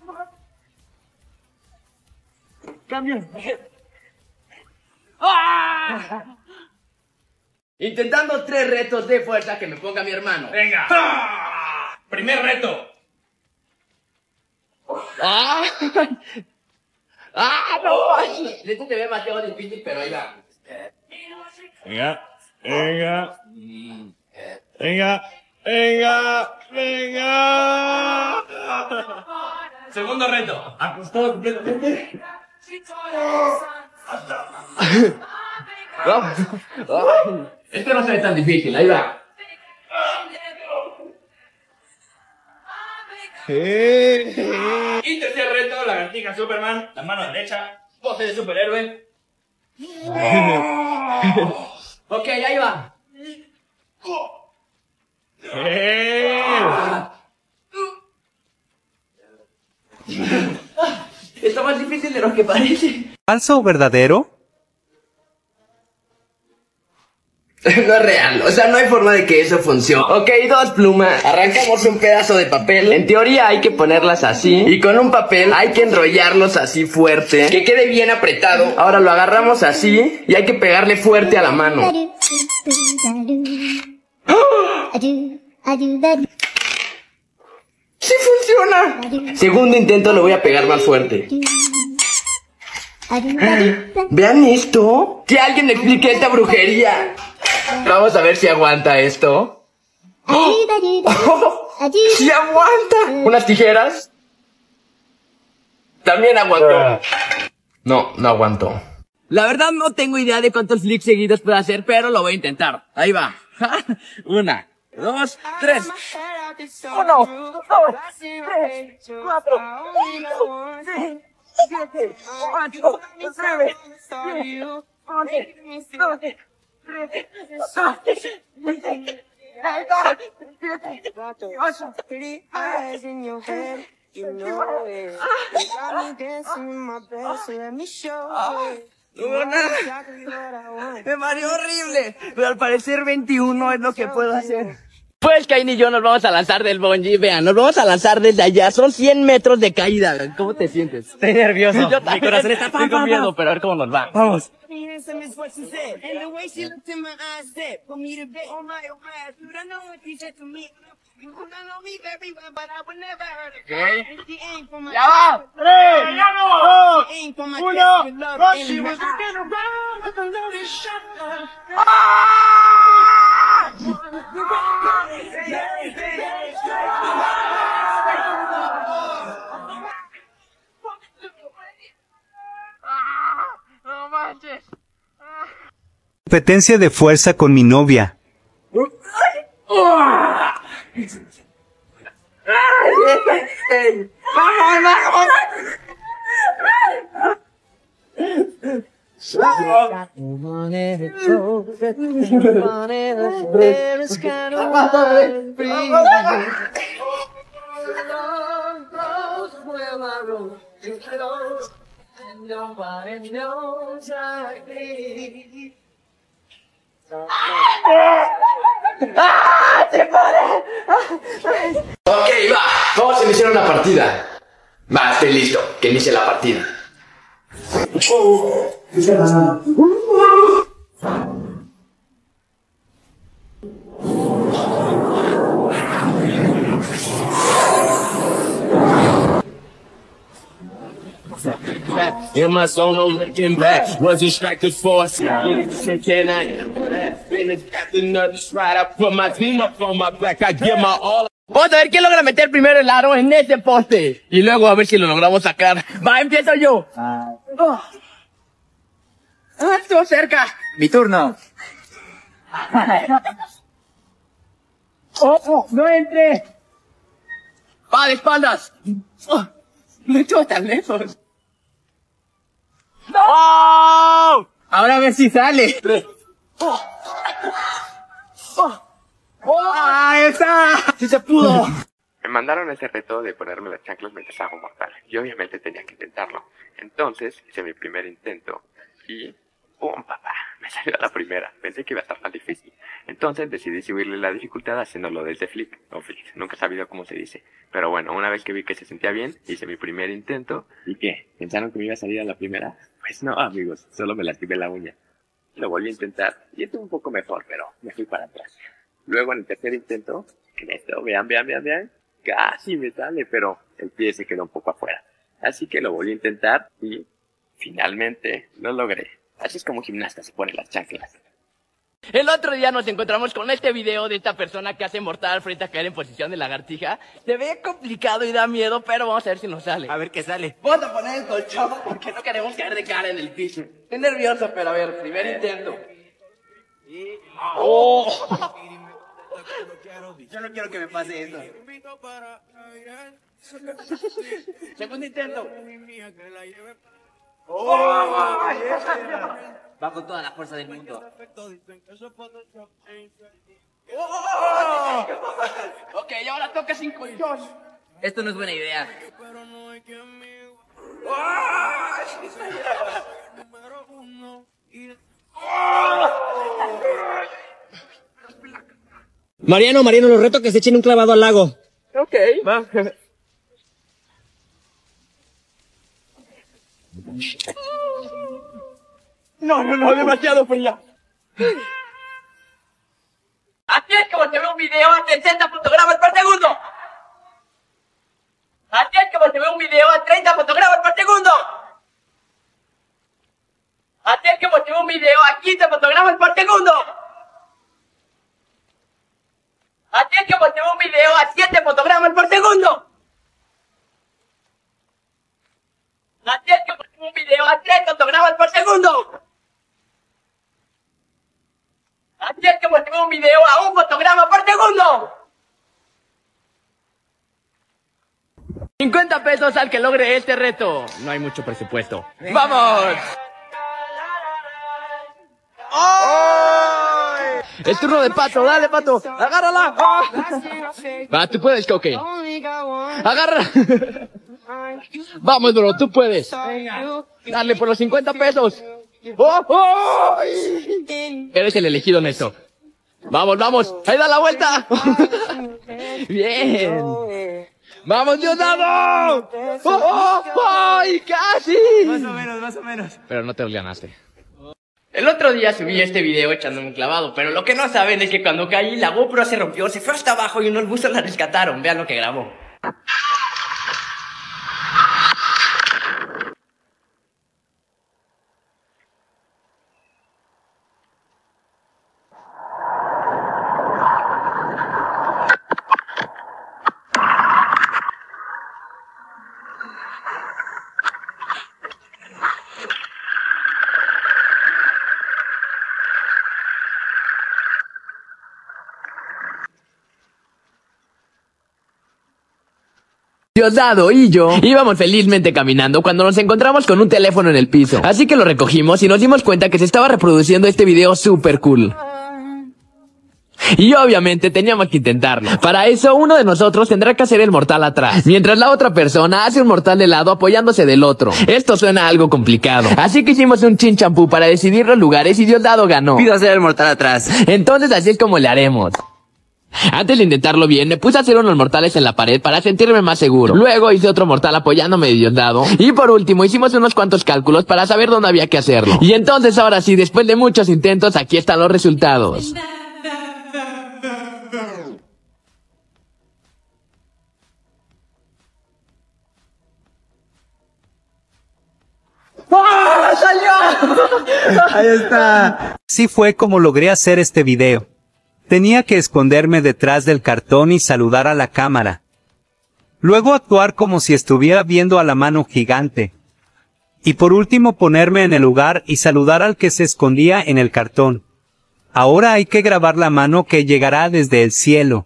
¡Cambio! ¡Ah! Intentando 3 retos de fuerza que me ponga mi hermano. ¡Venga! Primer reto. ¡Ah! ¡Ah, no manches! Este se ve demasiado difícil, pero ahí va. Venga. Segundo reto. Acostado completamente. Este no se ve tan difícil, ahí va. Y tercer reto, lagartija Superman, la mano derecha, pose de superhéroe. Ok, ahí va. Está más difícil de lo que parece. ¿Falso o verdadero? No es real, o sea, no hay forma de que eso funcione. Ok, 2 plumas. Arrancamos un pedazo de papel. En teoría hay que ponerlas así. Y con un papel hay que enrollarlos así fuerte, que quede bien apretado. Ahora lo agarramos así y hay que pegarle fuerte a la mano. ¡Sí funciona! Segundo intento lo voy a pegar más fuerte. ¿Vean esto? Que alguien me explique esta brujería. Vamos a ver si aguanta esto. ¡Oh! ¡Sí aguanta! ¿Unas tijeras? También aguantó. No aguantó. La verdad no tengo idea de cuántos flicks seguidos puedo hacer, pero lo voy a intentar. Ahí va. 1, 2, 3. 1, 2, 3, 4, 5, 6, 7, 8, 9, 10, 11, 12, 13, 14, 15, 16, 17, 18. Me mareó horrible, pero al parecer 21 es lo que puedo hacer. Pues Caín y yo nos vamos a lanzar del bungee, vean, nos vamos a lanzar desde allá, son 100 metros de caída. ¿Cómo te sientes? Estoy nervioso, Yo mi corazón está estoy con miedo, pero a ver cómo nos va. Vamos. ¡Ya va! 3, 2, 1, No manches. Competencia de fuerza con mi novia. Ok, va. Vamos a iniciar una partida. Va, estoy listo. Que inicie la partida. In my zone, no looking back. Was distracted for a second. Can I finish another stride? I put my team up on my back. I give my all. Vamos a ver quién logra meter primero el aro en este poste. Y luego a ver si lo logramos sacar. Va, empiezo yo. Estuvo cerca. Mi turno. No entre. Va, de espaldas. No estuvo tan lejos. ¡No! Ahora a ver si sale. ¡Ahí está! ¡Sí se pudo! Me mandaron ese reto de ponerme las chanclas mientras hago mortal. Y obviamente tenía que intentarlo. Entonces hice mi primer intento y ¡pum, papá! Me salió a la primera. Pensé que iba a estar más difícil. Entonces decidí subirle la dificultad haciéndolo desde flick o flick. Nunca he sabido cómo se dice. Pero bueno, una vez que vi que se sentía bien, hice mi primer intento. ¿Y qué? ¿Pensaron que me iba a salir a la primera? Pues no, amigos. Solo me lastimé la uña. Lo volví a intentar y estuvo un poco mejor, pero me fui para atrás. Luego en el tercer intento, en esto, vean, casi me sale, pero el pie se quedó un poco afuera. Así que lo volví a intentar y finalmente lo logré. Así es como un gimnasta se pone las chanclas. El otro día nos encontramos con este video de esta persona que hace mortal frente a caer en posición de lagartija. Se ve complicado y da miedo, pero vamos a ver si nos sale. A ver qué sale. Vamos a poner el colchón porque no queremos caer de cara en el piso. Estoy nervioso, pero a ver, primer intento. ¡Oh! Yo no quiero que me pase eso. Segundo intento. Va con toda la fuerza del mundo. Ok, ahora toca sin colchón. Esto no es buena idea. Mariano, los reto que se echen un clavado al lago. Ok, va. No, demasiado fría. Así es como se ve un video a 60 fotogramas por segundo. Así es como se ve un video a 30 fotogramas por segundo. Así es como se ve un video a 15 fotogramas por segundo. Así es como se ve un video a 7 fotogramas por segundo. Así es como se ve un video a 3 fotogramas por segundo. Así es como se ve un video a 1 fotograma por segundo. 50 pesos al que logre este reto. No hay mucho presupuesto. ¡Vamos! ¡Oh! El turno de Pato, dale Pato, agárrala. ¡Oh! Va, tú puedes, Coque. Agarra. Vamos, bro, tú puedes. Dale por los 50 pesos. ¡Oh! ¡Oh! Eres el elegido en esto. Vamos, vamos. Ahí da la vuelta. Bien. ¡Vamos, Diosdado! ¡Oh! ¡Ay, casi! Más o menos, más o menos. Pero no te lo ganaste. El otro día subí este video echándome un clavado, pero lo que no saben es que cuando caí la GoPro se rompió, se fue hasta abajo y unos buzos la rescataron. Vean lo que grabó. Diosdado y yo íbamos felizmente caminando cuando nos encontramos con un teléfono en el piso. Así que lo recogimos y nos dimos cuenta que se estaba reproduciendo este video super cool. Y obviamente teníamos que intentarlo. Para eso uno de nosotros tendrá que hacer el mortal atrás, mientras la otra persona hace un mortal de lado apoyándose del otro. Esto suena algo complicado, así que hicimos un chin champú para decidir los lugares y Diosdado ganó. Pido hacer el mortal atrás. Entonces así es como le haremos. Antes de intentarlo bien, me puse a hacer unos mortales en la pared para sentirme más seguro. Luego hice otro mortal apoyándome de Diosdado. Y por último hicimos unos cuantos cálculos para saber dónde había que hacerlo. Y entonces ahora sí, después de muchos intentos, aquí están los resultados. ¡Ah! ¡Salió! Ahí está. Así fue como logré hacer este video. Tenía que esconderme detrás del cartón y saludar a la cámara. Luego actuar como si estuviera viendo a la mano gigante. Y por último ponerme en el lugar y saludar al que se escondía en el cartón. Ahora hay que grabar la mano que llegará desde el cielo.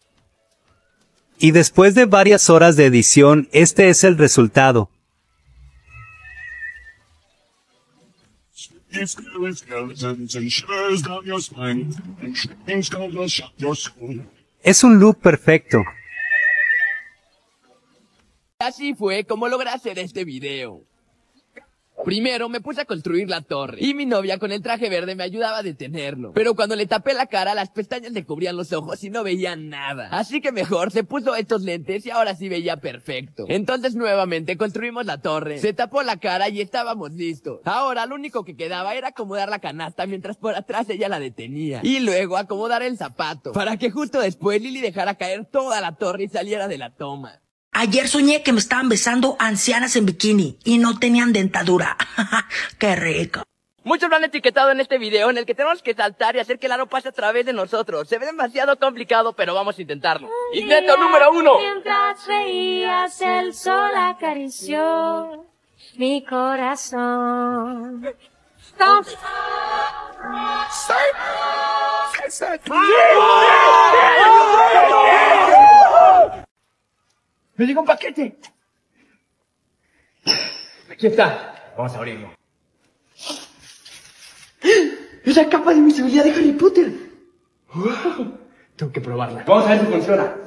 Y después de varias horas de edición, este es el resultado. Es un loop perfecto. Así fue como logré hacer este video. Primero me puse a construir la torre y mi novia con el traje verde me ayudaba a detenerlo. Pero cuando le tapé la cara, las pestañas le cubrían los ojos y no veía nada. Así que mejor se puso estos lentes y ahora sí veía perfecto. Entonces nuevamente construimos la torre, se tapó la cara y estábamos listos. Ahora lo único que quedaba era acomodar la canasta mientras por atrás ella la detenía. Y luego acomodar el zapato, para que justo después Lili dejara caer toda la torre y saliera de la toma. Ayer soñé que me estaban besando ancianas en bikini y no tenían dentadura. ¡Qué rico! Muchos lo han etiquetado en este video en el que tenemos que saltar y hacer que el aro pase a través de nosotros. Se ve demasiado complicado, pero vamos a intentarlo. ¡Intento número 1! Mientras veías el sol acarició mi corazón. ¡Me llegó un paquete! Aquí está. Vamos a abrirlo. ¡Es la capa de invisibilidad de Harry Potter! Wow. Tengo que probarla. Vamos a ver si funciona.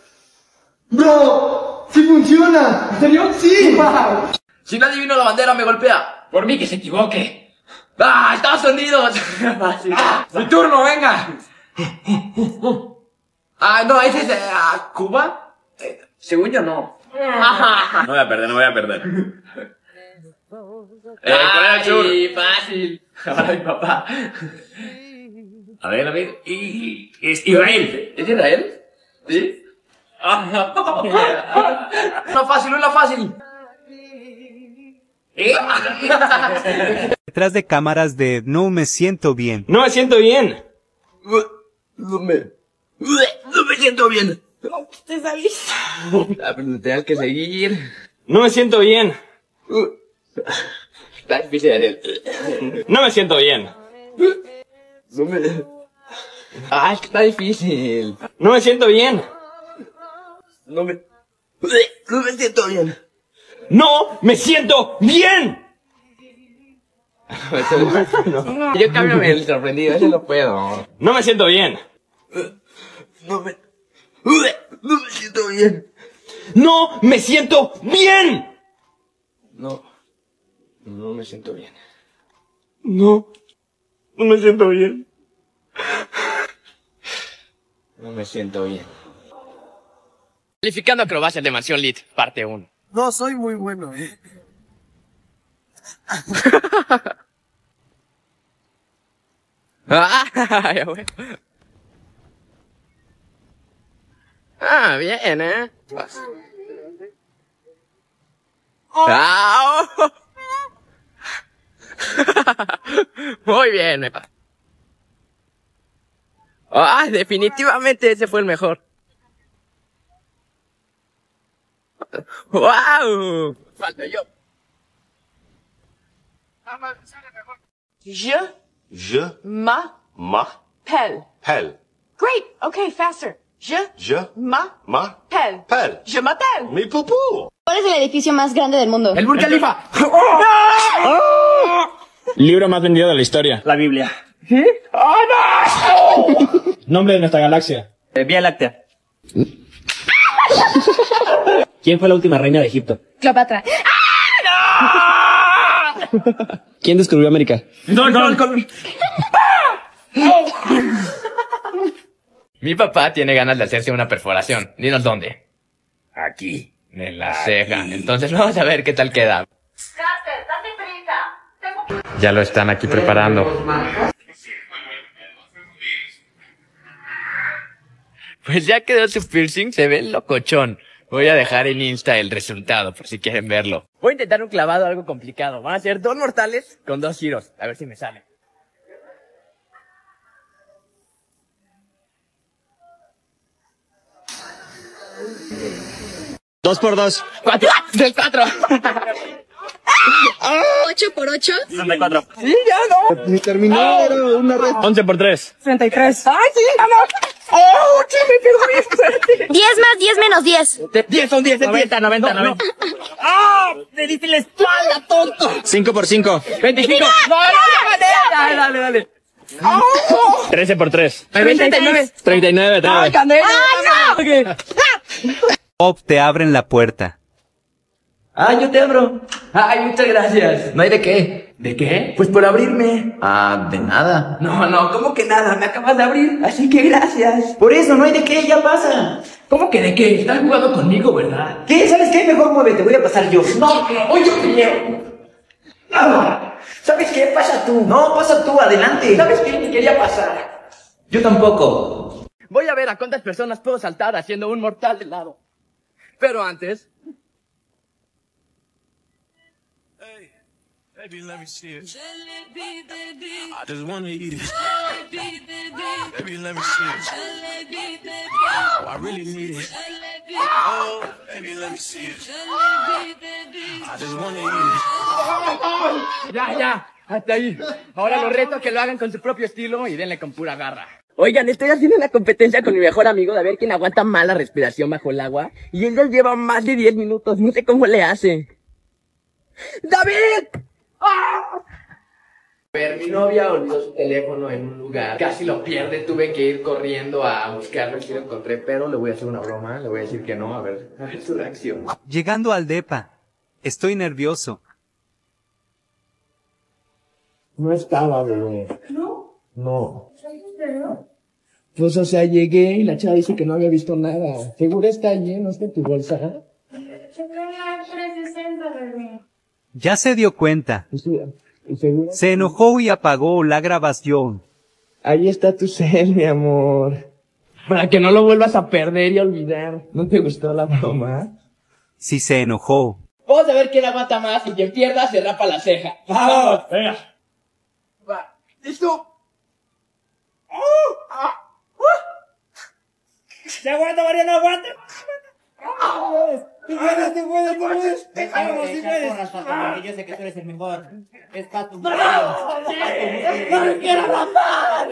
¡Bro! ¡Sí funciona! ¿En serio? ¡Sí! Wow. Si no adivino la bandera, me golpea. Por mí que se equivoque. ¡Ah! ¡Estados Unidos! ¡Mi turno, venga! Ah, no, ese es Cuba. Según yo no. No voy a perder, no voy a perder. Corea del Sur. Fácil. Ay, papá. A ver. Es Israel. ¿Es Israel? ¿Sí? Una fácil. Detrás de cámaras de no me siento bien. No me siento bien. No me siento bien. Te saliste. Pero te das que seguir. No me siento bien. Está difícil, Ariel. No me siento bien. No me... Ah, es que está difícil. No me siento bien. No me No me siento bien. ¡No me siento bien! No. Yo cámbiame el sorprendido, ese no puedo. No me siento bien. No me siento bien. ¡No me siento bien! No me siento bien. No me siento bien. No me siento bien. Calificando acrobacias de Mansión Lit, parte 1. No, soy muy bueno, Bien, ¿eh? Muy bien, me pasa. Definitivamente ese fue el mejor. ¡Wow! Falta yo. Je m'appelle. Pelle. Great. Okay, faster. Je m'appelle. Pelle. Je m'appelle. Mi pupú. ¿Cuál es el edificio más grande del mundo? ¡El Burj Khalifa! Libro más vendido de la historia. La Biblia. ¿Sí? ¡Oh, no! Nombre de nuestra galaxia. Vía Láctea. ¿Quién fue la última reina de Egipto? Cleopatra. ¿Quién descubrió América? Mi papá tiene ganas de hacerse una perforación. Dinos dónde. Aquí. En la ceja. Entonces vamos a ver qué tal queda. Carter, date prisa. Ya lo están aquí preparando. Pues ya quedó su piercing, se ve locochón. Voy a dejar en Insta el resultado por si quieren verlo. Voy a intentar un clavado algo complicado. Van a ser 2 mortales con 2 giros. A ver si me sale. 2 por 2. 4. 4. 8 por 8. 64. Sí, ya no. Ni terminó, era una red. 11 por 3. 33. ¡Ay, sí! ¡Ah, no! ¡Oh, sí, me pegó bien fuerte! 10 más 10 menos 10. 10 son 10, 90, 90, 90. ¡Ah! ¡Te diste la espalda, tonto! 5 por 5. 25. ¡No, dale, dale! 13 por 3. 39. 39, ¡Ay, Candela! ¡Ay, no! Bob, te abren la puerta. Yo te abro. Ay, muchas gracias. No hay de qué. ¿De qué? Pues por abrirme. De nada. No, ¿cómo que nada? Me acabas de abrir, así que gracias. Por eso, no hay de qué, ya pasa. ¿Cómo que de qué? Estás jugando conmigo, ¿verdad? ¿Qué? ¿Sabes qué? Mejor muévete, voy a pasar yo. No, voy yo primero. ¿Sabes qué? Pasa tú. No, pasa tú, adelante. ¿Sabes qué? Ni quería pasar. Yo tampoco. Voy a ver a cuántas personas puedo saltar haciendo un mortal de lado. Pero antes... Baby, let me see it. I just wanna eat it. Baby, let me see it. Oh, I really need it. Oh, baby, let me see it. I just wanna eat it. Ya, hasta ahí. Ahora los reto a que lo hagan con su propio estilo y denle con pura garra. Oigan, estoy haciendo una competencia con mi mejor amigo de ver quién aguanta más la respiración bajo el agua. Y él ya lleva más de 10 minutos, no sé cómo le hace. ¡David! Mi novia olvidó su teléfono en un lugar. Casi lo pierde, tuve que ir corriendo a buscarlo y sí lo encontré, pero le voy a hacer una broma, le voy a decir que no, a ver su reacción. Llegando al depa. Estoy nervioso. No estaba, bebé. ¿No? No. ¿En serio? Pues, o sea, llegué y la chava dice que no había visto nada. ¿Seguro está allí? ¿No está en tu bolsa? Tenía 360, bebé. Ya se dio cuenta. ¿Seguro? Se enojó y apagó la grabación. Ahí está tu cel, mi amor. Para que no lo vuelvas a perder y olvidar. ¿No te gustó la broma? Sí se enojó. Vamos a ver quién aguanta más y quien pierda se rapa la ceja. ¡Vamos! Venga. Va. ¿Listo? ¡Se aguanta, Mariano, aguanta! ¡Tú puedes! Vamos, sí puedes. Yo sé que tú eres el mejor. Es Pato. ¡No lo quiero matar!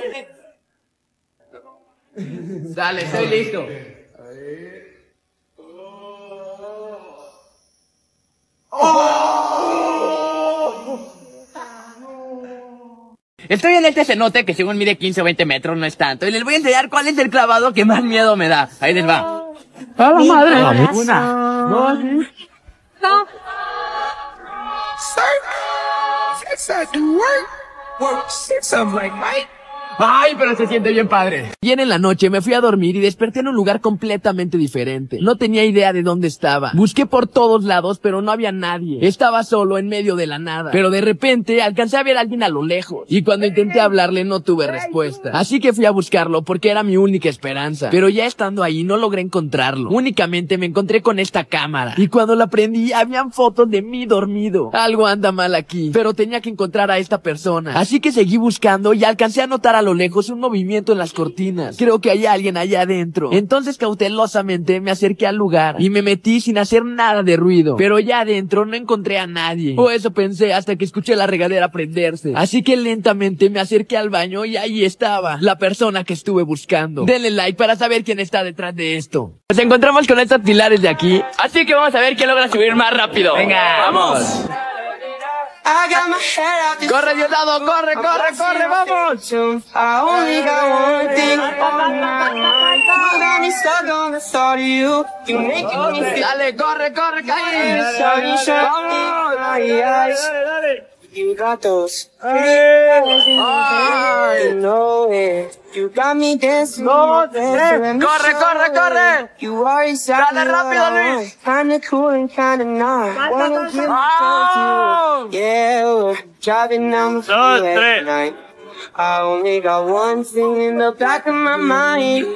Dale, estoy listo. Estoy en este cenote que según mide 15 o 20 metros, no es tanto. Y les voy a enseñar cuál es el clavado que más miedo me da. Ahí les va. ¡A la madre! Una, dos, no. ¡Ay, pero se siente bien padre! Bien en la noche me fui a dormir y desperté en un lugar completamente diferente. No tenía idea de dónde estaba. Busqué por todos lados, pero no había nadie. Estaba solo en medio de la nada. Pero de repente alcancé a ver a alguien a lo lejos. Y cuando intenté hablarle no tuve respuesta. Así que fui a buscarlo porque era mi única esperanza. Pero ya estando ahí no logré encontrarlo. Únicamente me encontré con esta cámara. Y cuando la prendí habían fotos de mí dormido. Algo anda mal aquí. Pero tenía que encontrar a esta persona. Así que seguí buscando y alcancé a notar a lo lejos un movimiento en las cortinas. Creo que hay alguien allá adentro. Entonces cautelosamente me acerqué al lugar y me metí sin hacer nada de ruido. Pero ya adentro no encontré a nadie. O eso pensé hasta que escuché la regadera prenderse. Así que lentamente me acerqué al baño y ahí estaba la persona que estuve buscando. Denle like para saber quién está detrás de esto. Nos encontramos con estos pilares de aquí. Así que vamos a ver quién logra subir más rápido. Venga, vamos. Corre, Diosdado, corre, corre, corre, vamos. Dale, corre, corre, cae. Dale. You got those feelings, you know it. You got me dancing. Corre, corre, corre. You are exactly Dale rápido, Luis. Kinda cool and kinda not. Wanna give myself to you. Yeah, we're driving down the freeway at night. I only got one thing in the back of my mind.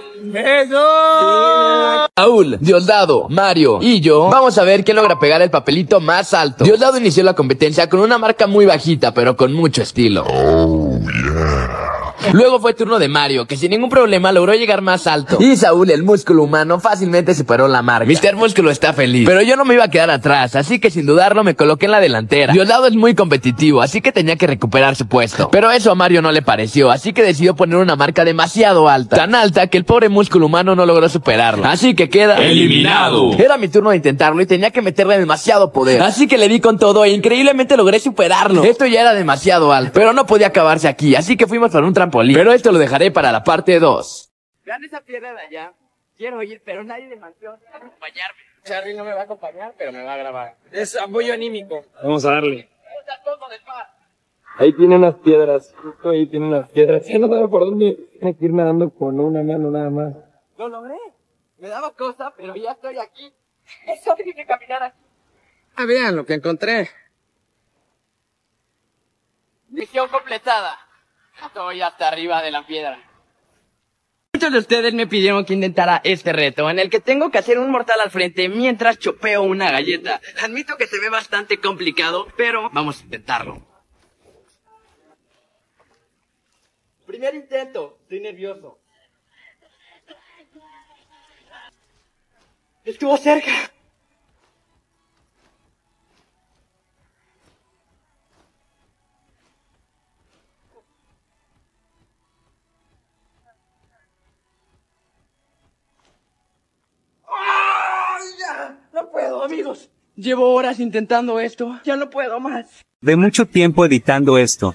Saúl, Diosdado, Mario y yo vamos a ver quién logra pegar el papelito más alto. Diosdado inició la competencia con una marca muy bajita, pero con mucho estilo. Luego fue turno de Mario, que sin ningún problema logró llegar más alto. Y Saúl, el músculo humano, fácilmente superó la marca. Mr. Músculo está feliz, pero yo no me iba a quedar atrás, así que sin dudarlo me coloqué en la delantera. Diosdado es muy competitivo, así que tenía que recuperar su puesto. Pero eso a Mario no le pareció, así que decidió poner una marca demasiado alta. Tan alta que el pobre músculo humano no logró superarla. Así que queda eliminado. Era mi turno de intentarlo y tenía que meterle demasiado poder. Así que le di con todo e increíblemente logré superarlo. Esto ya era demasiado alto, pero no podía acabarse aquí, así que fuimos para un trampolín. Pero esto lo dejaré para la parte 2. Vean esa piedra de allá. Quiero ir, pero nadie de mansión va a acompañarme. Charlie no me va a acompañar, pero me va a grabar. Es apoyo anímico. Vamos a darle. Ahí tiene unas piedras, justo ahí tiene unas piedras. Ya no sabe por dónde. Tiene que ir nadando con una mano nada más. Lo logré. Me daba cosa, pero ya estoy aquí. Eso tiene que caminar aquí. Ah, vean lo que encontré. Misión completada. Estoy hasta arriba de la piedra. Muchos de ustedes me pidieron que intentara este reto, en el que tengo que hacer un mortal al frente mientras chopeo una galleta. Admito que se ve bastante complicado, pero vamos a intentarlo. Primer intento, estoy nervioso. Estuvo cerca. No puedo, amigos. Llevo horas intentando esto. Ya no puedo más. De mucho tiempo editando esto.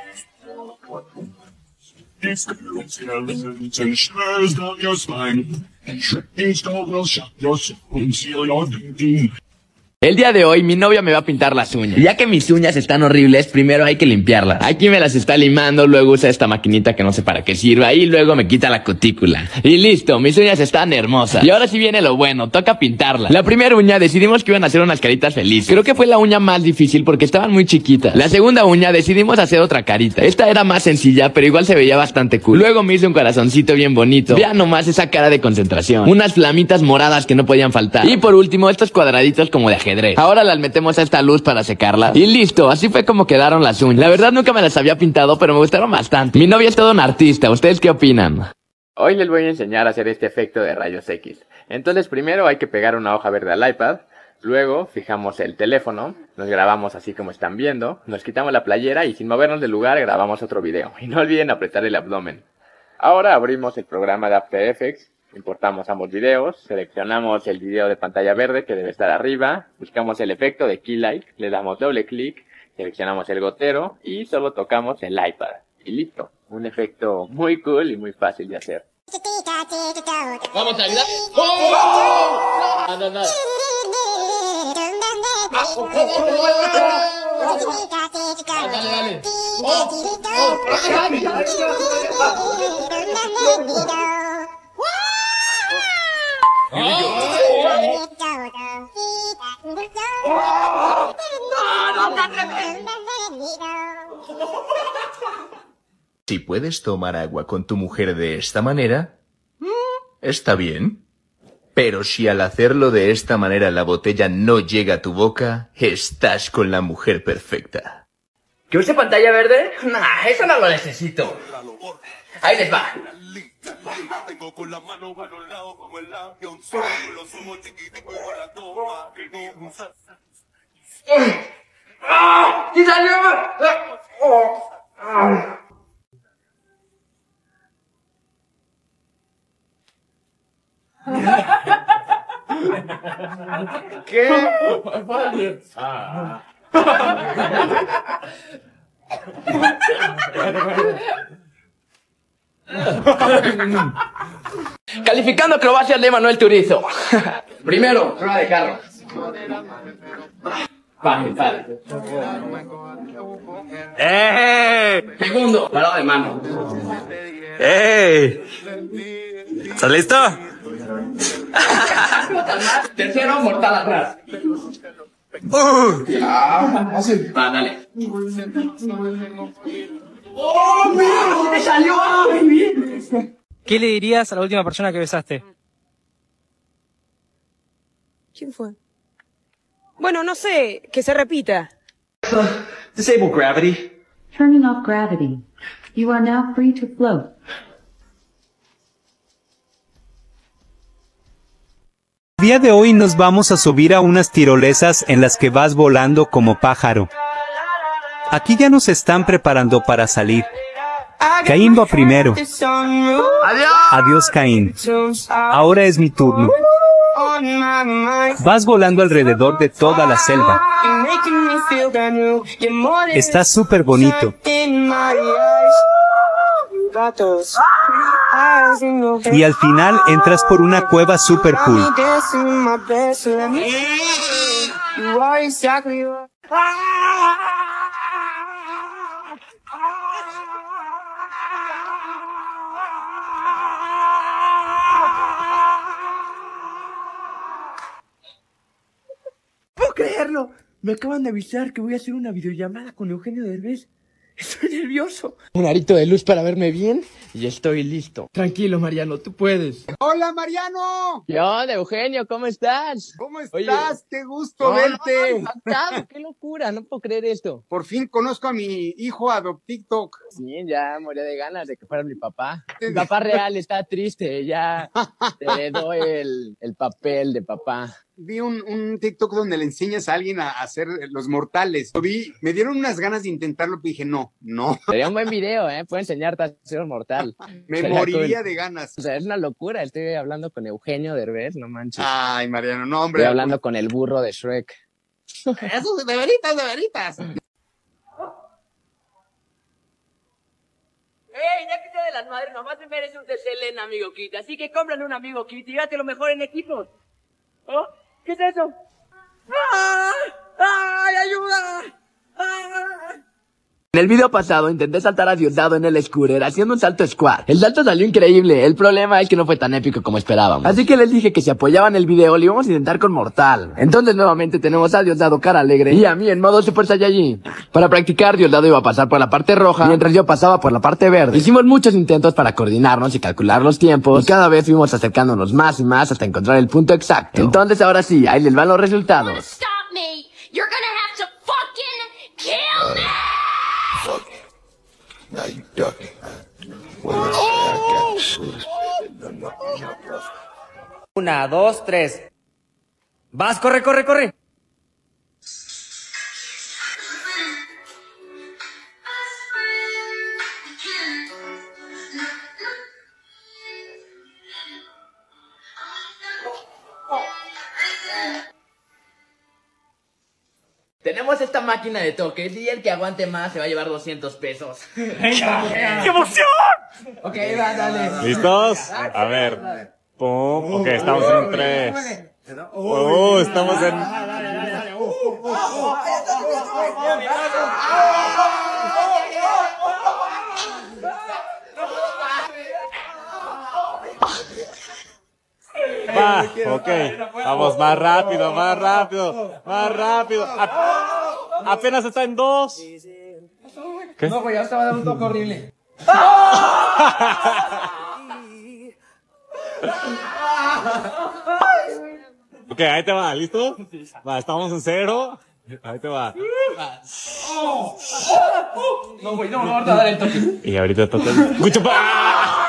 El día de hoy mi novia me va a pintar las uñas. Ya que mis uñas están horribles, primero hay que limpiarlas. Aquí me las está limando, luego usa esta maquinita que no sé para qué sirva y luego me quita la cutícula. Y listo, mis uñas están hermosas. Y ahora sí viene lo bueno, toca pintarlas. La primera uña decidimos que iban a hacer unas caritas felices. Creo que fue la uña más difícil porque estaban muy chiquitas. La segunda uña decidimos hacer otra carita. Esta era más sencilla, pero igual se veía bastante cool. Luego me hice un corazoncito bien bonito. Vean nomás esa cara de concentración. Unas flamitas moradas que no podían faltar. Y por último, estos cuadraditos como de ajedrez. Ahora las metemos a esta luz para secarlas. Y listo, así fue como quedaron las uñas. La verdad nunca me las había pintado, pero me gustaron bastante. Mi novia es todo un artista, ¿ustedes qué opinan? Hoy les voy a enseñar a hacer este efecto de rayos X. Entonces primero hay que pegar una hoja verde al iPad. Luego fijamos el teléfono, nos grabamos así como están viendo, nos quitamos la playera y sin movernos del lugar grabamos otro video. Y no olviden apretar el abdomen. Ahora abrimos el programa de After Effects. Importamos ambos videos, seleccionamos el video de pantalla verde que debe estar arriba, buscamos el efecto de Key Light, le damos doble clic, seleccionamos el gotero y solo tocamos el iPad. Y listo, un efecto muy cool y muy fácil de hacer. Vamos a ayudar. ¡Oh! No, no, no. Dale, dale. Si puedes tomar agua con tu mujer de esta manera, está bien. Pero si al hacerlo de esta manera la botella no llega a tu boca, estás con la mujer perfecta. ¿Que use pantalla verde? Nah, eso no lo necesito. Ahí les va. ¡Ah! ¡Sí salió! ¿Qué? Calificando acrobacias de Manuel Turizo. Primero, prueba de carro. Fácil, fácil. Segundo, parado de mano. ¿Estás listo? Tercero, mortal atrás. Va, dale. ¡Oh, mira! ¡Te salió! ¡Muy bien! ¿Qué le dirías a la última persona que besaste? ¿Quién fue? Bueno, no sé, que se repita. Disable gravity. Turning off gravity. You are now free to float. El día de hoy nos vamos a subir a unas tirolesas en las que vas volando como pájaro. Aquí ya nos están preparando para salir. Caín va primero. Adiós, Caín. Ahora es mi turno. Vas volando alrededor de toda la selva. Está súper bonito. Y al final entras por una cueva super cool. No puedo creerlo. Me acaban de avisar que voy a hacer una videollamada con Eugenio Derbez. Estoy nervioso. Un arito de luz para verme bien y estoy listo. Tranquilo, Mariano, tú puedes. ¡Hola, Mariano! ¿Qué onda, Eugenio? ¿Cómo estás? ¿Cómo estás? Oye, ¡Qué gusto verte! No, impactado, ¡qué locura! No puedo creer esto. Por fin conozco a mi hijo TikTok. Sí, ya moría de ganas de que fuera mi papá. Mi papá real está triste, ya te doy el papel de papá. Vi un TikTok donde le enseñas a alguien a hacer los mortales. Lo vi, me dieron unas ganas de intentarlo, pero dije, no. Sería un buen video, Puedo enseñarte a hacer un mortal. Me Sería moriría cool. de ganas. O sea, es una locura. Estoy hablando con Eugenio Derbez, no manches. Ay, Mariano, no, hombre. Estoy hablando con el burro de Shrek. Eso de veritas, de veritas. ¡Ey, ya que sea de las madres, nomás te mereces un TCL en Amigo Kit, así que cómprale un Amigo Kit y gate lo mejor en equipos. ¿Oh? ¿Qué es eso? ¡Ah! ¡Ay, ayuda! ¡Ah! En el video pasado intenté saltar a Diosdado en el scooter haciendo un salto squat. El salto salió increíble, el problema es que no fue tan épico como esperábamos. Así que les dije que si apoyaban el video lo íbamos a intentar con mortal. Entonces nuevamente tenemos a Diosdado cara alegre y a mí en modo Super Saiyajin. Para practicar Diosdado iba a pasar por la parte roja mientras yo pasaba por la parte verde. Hicimos muchos intentos para coordinarnos y calcular los tiempos y cada vez fuimos acercándonos más y más hasta encontrar el punto exacto. Entonces ahora sí, ahí les van los resultados. Stop me! You're gonna have to fucking kill me! Now you ducking. Una, dos, tres. Vas, corre, corre, corre. Tenemos esta máquina de toques y el que aguante más se va a llevar 200 pesos. ¡Qué emoción! Ok, va, dale. ¿Listos? A ver. Pum. Ok, estamos en un 3. Estamos en... Va, ok. Vamos más rápido, más rápido, más rápido. Apenas está en 2. ¿Qué? No, pues ya estaba dando un toque horrible. Ok, ahí te va, ¿listo? Va, estamos en 0. Ahí te va. No, güey, no, ahorita dar el toque. Y ahorita toca el... ¡Mucho pa!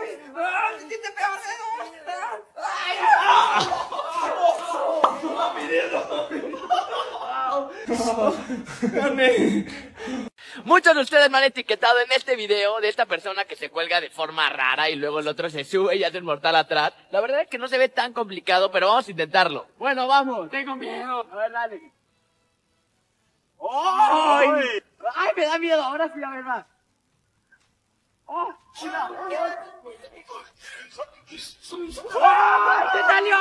Muchos de ustedes me han etiquetado en este video de esta persona que se cuelga de forma rara y luego el otro se sube y hace el mortal atrás. La verdad es que no se ve tan complicado, pero vamos a intentarlo. Bueno, vamos, tengo miedo. A ver, dale. ¡Ay! ¡Ay, me da miedo! Ahora sí, a ver más. ¡Oh! ¡Cuidado! ¡Oh! ¡Se salió!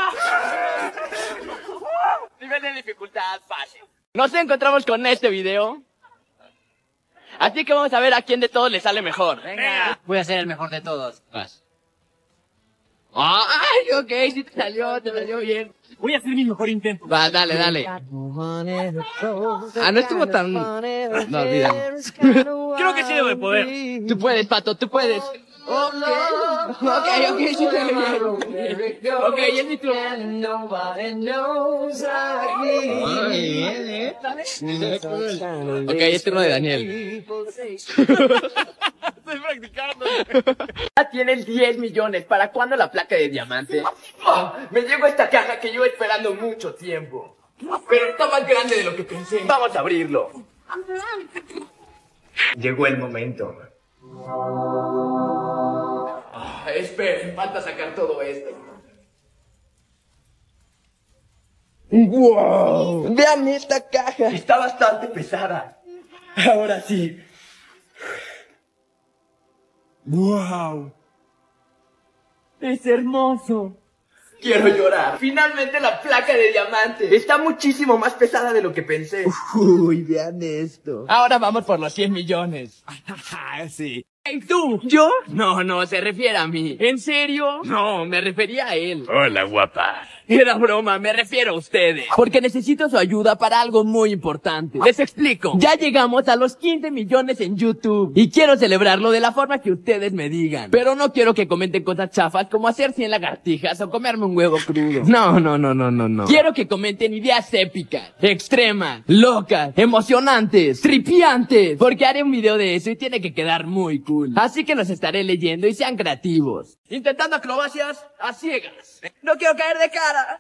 Nivel de dificultad fácil. Nos encontramos con este video. Así que vamos a ver a quién de todos le sale mejor. Venga. Voy a ser el mejor de todos. Vas. Ay, ok, sí te salió bien. Voy a hacer mi mejor intento. Va, dale, dale. Ah, no estuvo tan... No, olvídalo. Creo que sí debo de poder. Tú puedes, Pato, tú puedes. Ok, sí te veo bien. Ok, es mi turno. Ok, es turno de Daniel. Estoy practicando. Ya tienen 10 millones. ¿Para cuándo la placa de diamante? Me llegó esta caja que llevo esperando mucho tiempo. Pero está más grande de lo que pensé. Vamos a abrirlo. Llegó el momento. Espera, falta sacar todo esto. ¡Wow! Vean esta caja. Está bastante pesada. Ahora sí. ¡Wow! Es hermoso. Quiero llorar. Finalmente la placa de diamante. Está muchísimo más pesada de lo que pensé. Uy, vean esto. Ahora vamos por los 100 millones. Sí. ¿Y tú? ¿Yo? No, se refiere a mí. ¿En serio? No, me refería a él. Hola, guapa. Era broma, me refiero a ustedes. Porque necesito su ayuda para algo muy importante. Les explico. Ya llegamos a los 15 millones en YouTube. Y quiero celebrarlo de la forma que ustedes me digan. Pero no quiero que comenten cosas chafas como hacer 100 lagartijas o comerme un huevo crudo. No. Quiero que comenten ideas épicas, extremas, locas, emocionantes, tripiantes. Porque haré un video de eso y tiene que quedar muy cool. Así que los estaré leyendo y sean creativos. Intentando acrobacias a ciegas. No quiero caer de cara.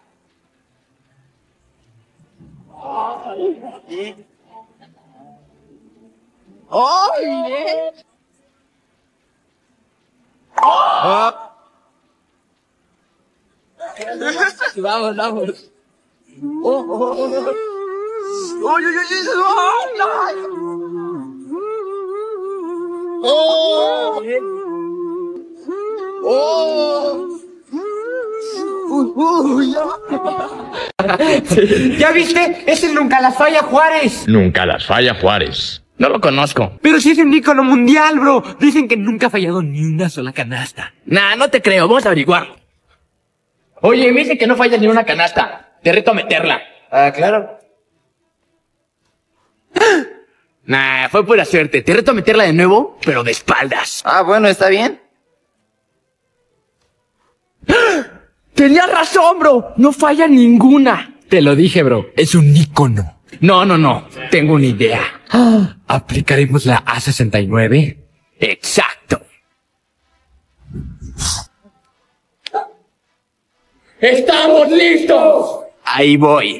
Vamos. ¿Ya viste? Es el Nunca las falla Juárez. Nunca las falla Juárez. No lo conozco. Pero sí es un ícono mundial, bro. Dicen que nunca ha fallado ni una sola canasta. Nah, no te creo. Vamos a averiguarlo. Oye, me dice que no falla ni una canasta. Te reto a meterla. Ah, claro. Nah, fue pura suerte. Te reto a meterla de nuevo, pero de espaldas. Ah, bueno, está bien. Tenías razón, bro. No falla ninguna. Te lo dije, bro. Es un ícono. No. Tengo una idea. ¿Aplicaremos la A69? Exacto. ¡Estamos listos! Ahí voy.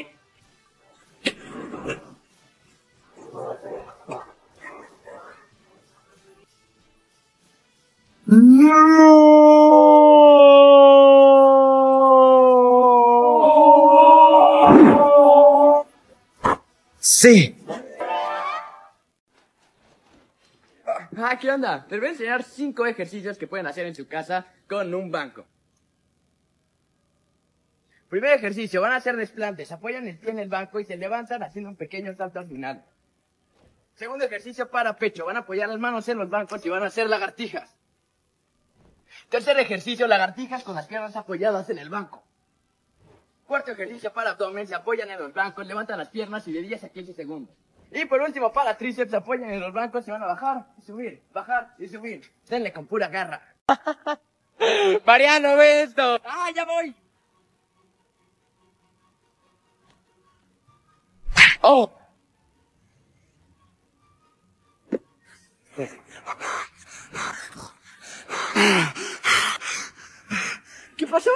Sí. ¿Qué onda? Les voy a enseñar 5 ejercicios que pueden hacer en su casa con un banco. Primer ejercicio, van a hacer desplantes. Apoyan el pie en el banco y se levantan haciendo un pequeño salto al final. Segundo ejercicio, para pecho. Van a apoyar las manos en los bancos y van a hacer lagartijas. Tercer ejercicio, lagartijas con las piernas apoyadas en el banco. Cuarto ejercicio, para abdomen. Se apoyan en los bancos, levantan las piernas y de 10 a 15 segundos. Y por último, para tríceps, se apoyan en los bancos y van a bajar y subir, bajar y subir. Denle con pura garra. Mariano, ve esto. Ya voy. Oh. ¿Qué pasó?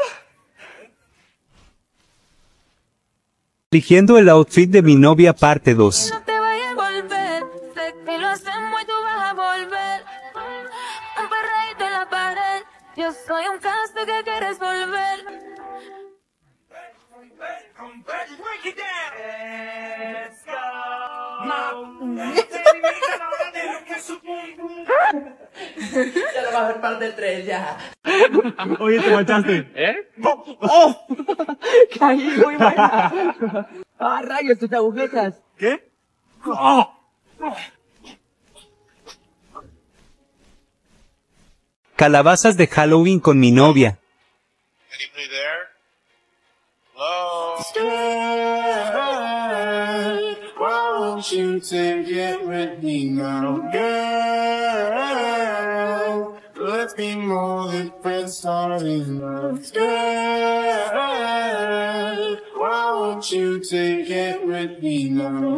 Eligiendo el outfit de mi novia parte 2. No te vayas a volver, sé que lo hacemos y tú vas a volver. Un perreíto en la pared, yo soy un caso que quieres volver. Ya lo va a ver parte del 3, ya. Oye, te manchaste. ¿Eh? ¡Oh! Caí muy buena. Rayos, tus agujetas. ¿Qué? ¡Oh! Calabazas de Halloween con mi novia. Anybody there? Hello? Why won't you take it with me now, girl? Let's be more than friends, darling, love, girl. Why won't you take it with me now,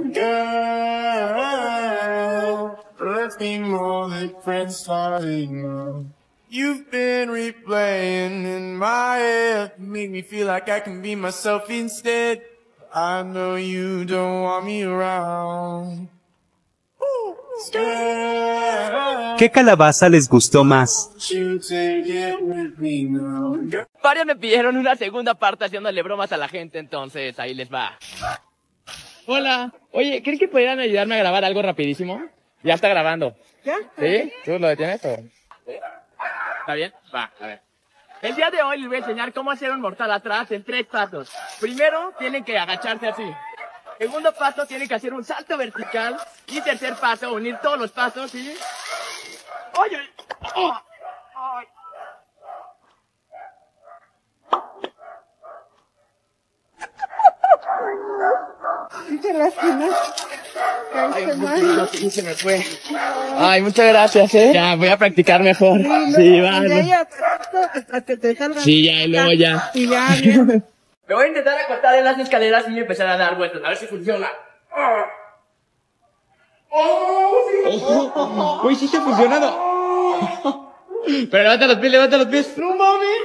girl? Let's be more than friends, darling, love. You've been replaying in my head, make me feel like I can be myself instead. I know you don't want me around. ¿Qué calabaza les gustó más? Varios me pidieron una segunda parte haciéndole bromas a la gente, entonces ahí les va. Hola. Oye, ¿creen que podrían ayudarme a grabar algo rapidísimo? Ya está grabando. ¿Ya? ¿Sí? ¿Tú lo detienes o...? ¿Está bien? Va, a ver. El día de hoy les voy a enseñar cómo hacer un mortal atrás en 3 pasos. Primero, tienen que agacharse así. Segundo paso, tienen que hacer un salto vertical. Y tercer paso, unir todos los pasos y... ¡Oye! ¡Oh! ¡Ay! Qué lástima. Ay, se me fue. Ay, muchas gracias, Ya, voy a practicar mejor. Sí, vale. Hasta que te salga. Sí, ya, y luego ya. Y ya, bien. Me voy a intentar acostar en las escaleras y empezar a dar vueltas, a ver si funciona. Uy, sí está funcionando. Pero levanta los pies. ¡No mames!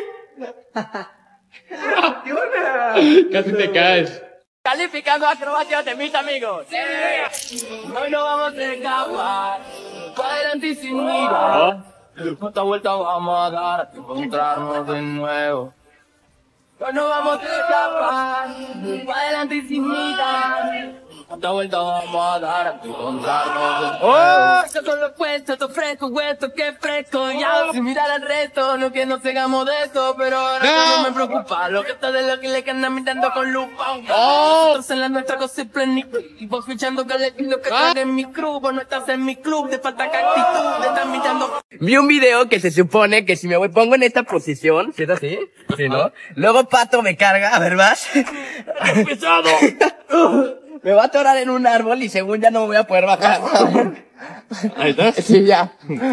Casi te caes. Calificando acrobacias de mis amigos. ¡Sí! Hoy no vamos a escapar. Para adelante y sin mirar. Otra vuelta vamos a dar hasta encontrarnos de nuevo. Hoy no vamos a escapar. Para adelante y sin mirar. Otra vuelta vamos a dar hasta encontrarnos de nuevo. ¡Oh! Yo con lo puesto, esto fresco, huesto, qué fresco. Ya, sin mirar al resto, no que nos cegamos de eso. Pero ahora no me preocupa. Lo que está de lo que le andan mirando con lupa. Nosotros en la nuestra cosa es plenitud. Y vos fichando que le pido que estás en mi club. Vos no estás en mi club, te falta actitud. Te están mirando. Vi un video que se supone que si me pongo en esta posición, ¿sí es así? Sí, ¿no? Luego Pato me carga, a ver, vas. ¡Pesado! Me va a atorar en un árbol y según ya no me voy a poder bajar. ¿Ahí está? Sí, ya.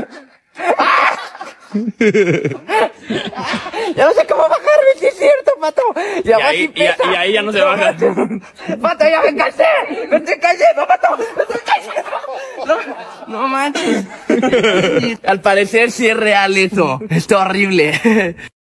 Ya no sé cómo bajarme, sí es cierto, Pato. Y ahí ya no se baja. Pato, ya me cansé. Me estoy cayendo, Pato. Me estoy cayendo. No manches. Al parecer sí es real eso. Está horrible.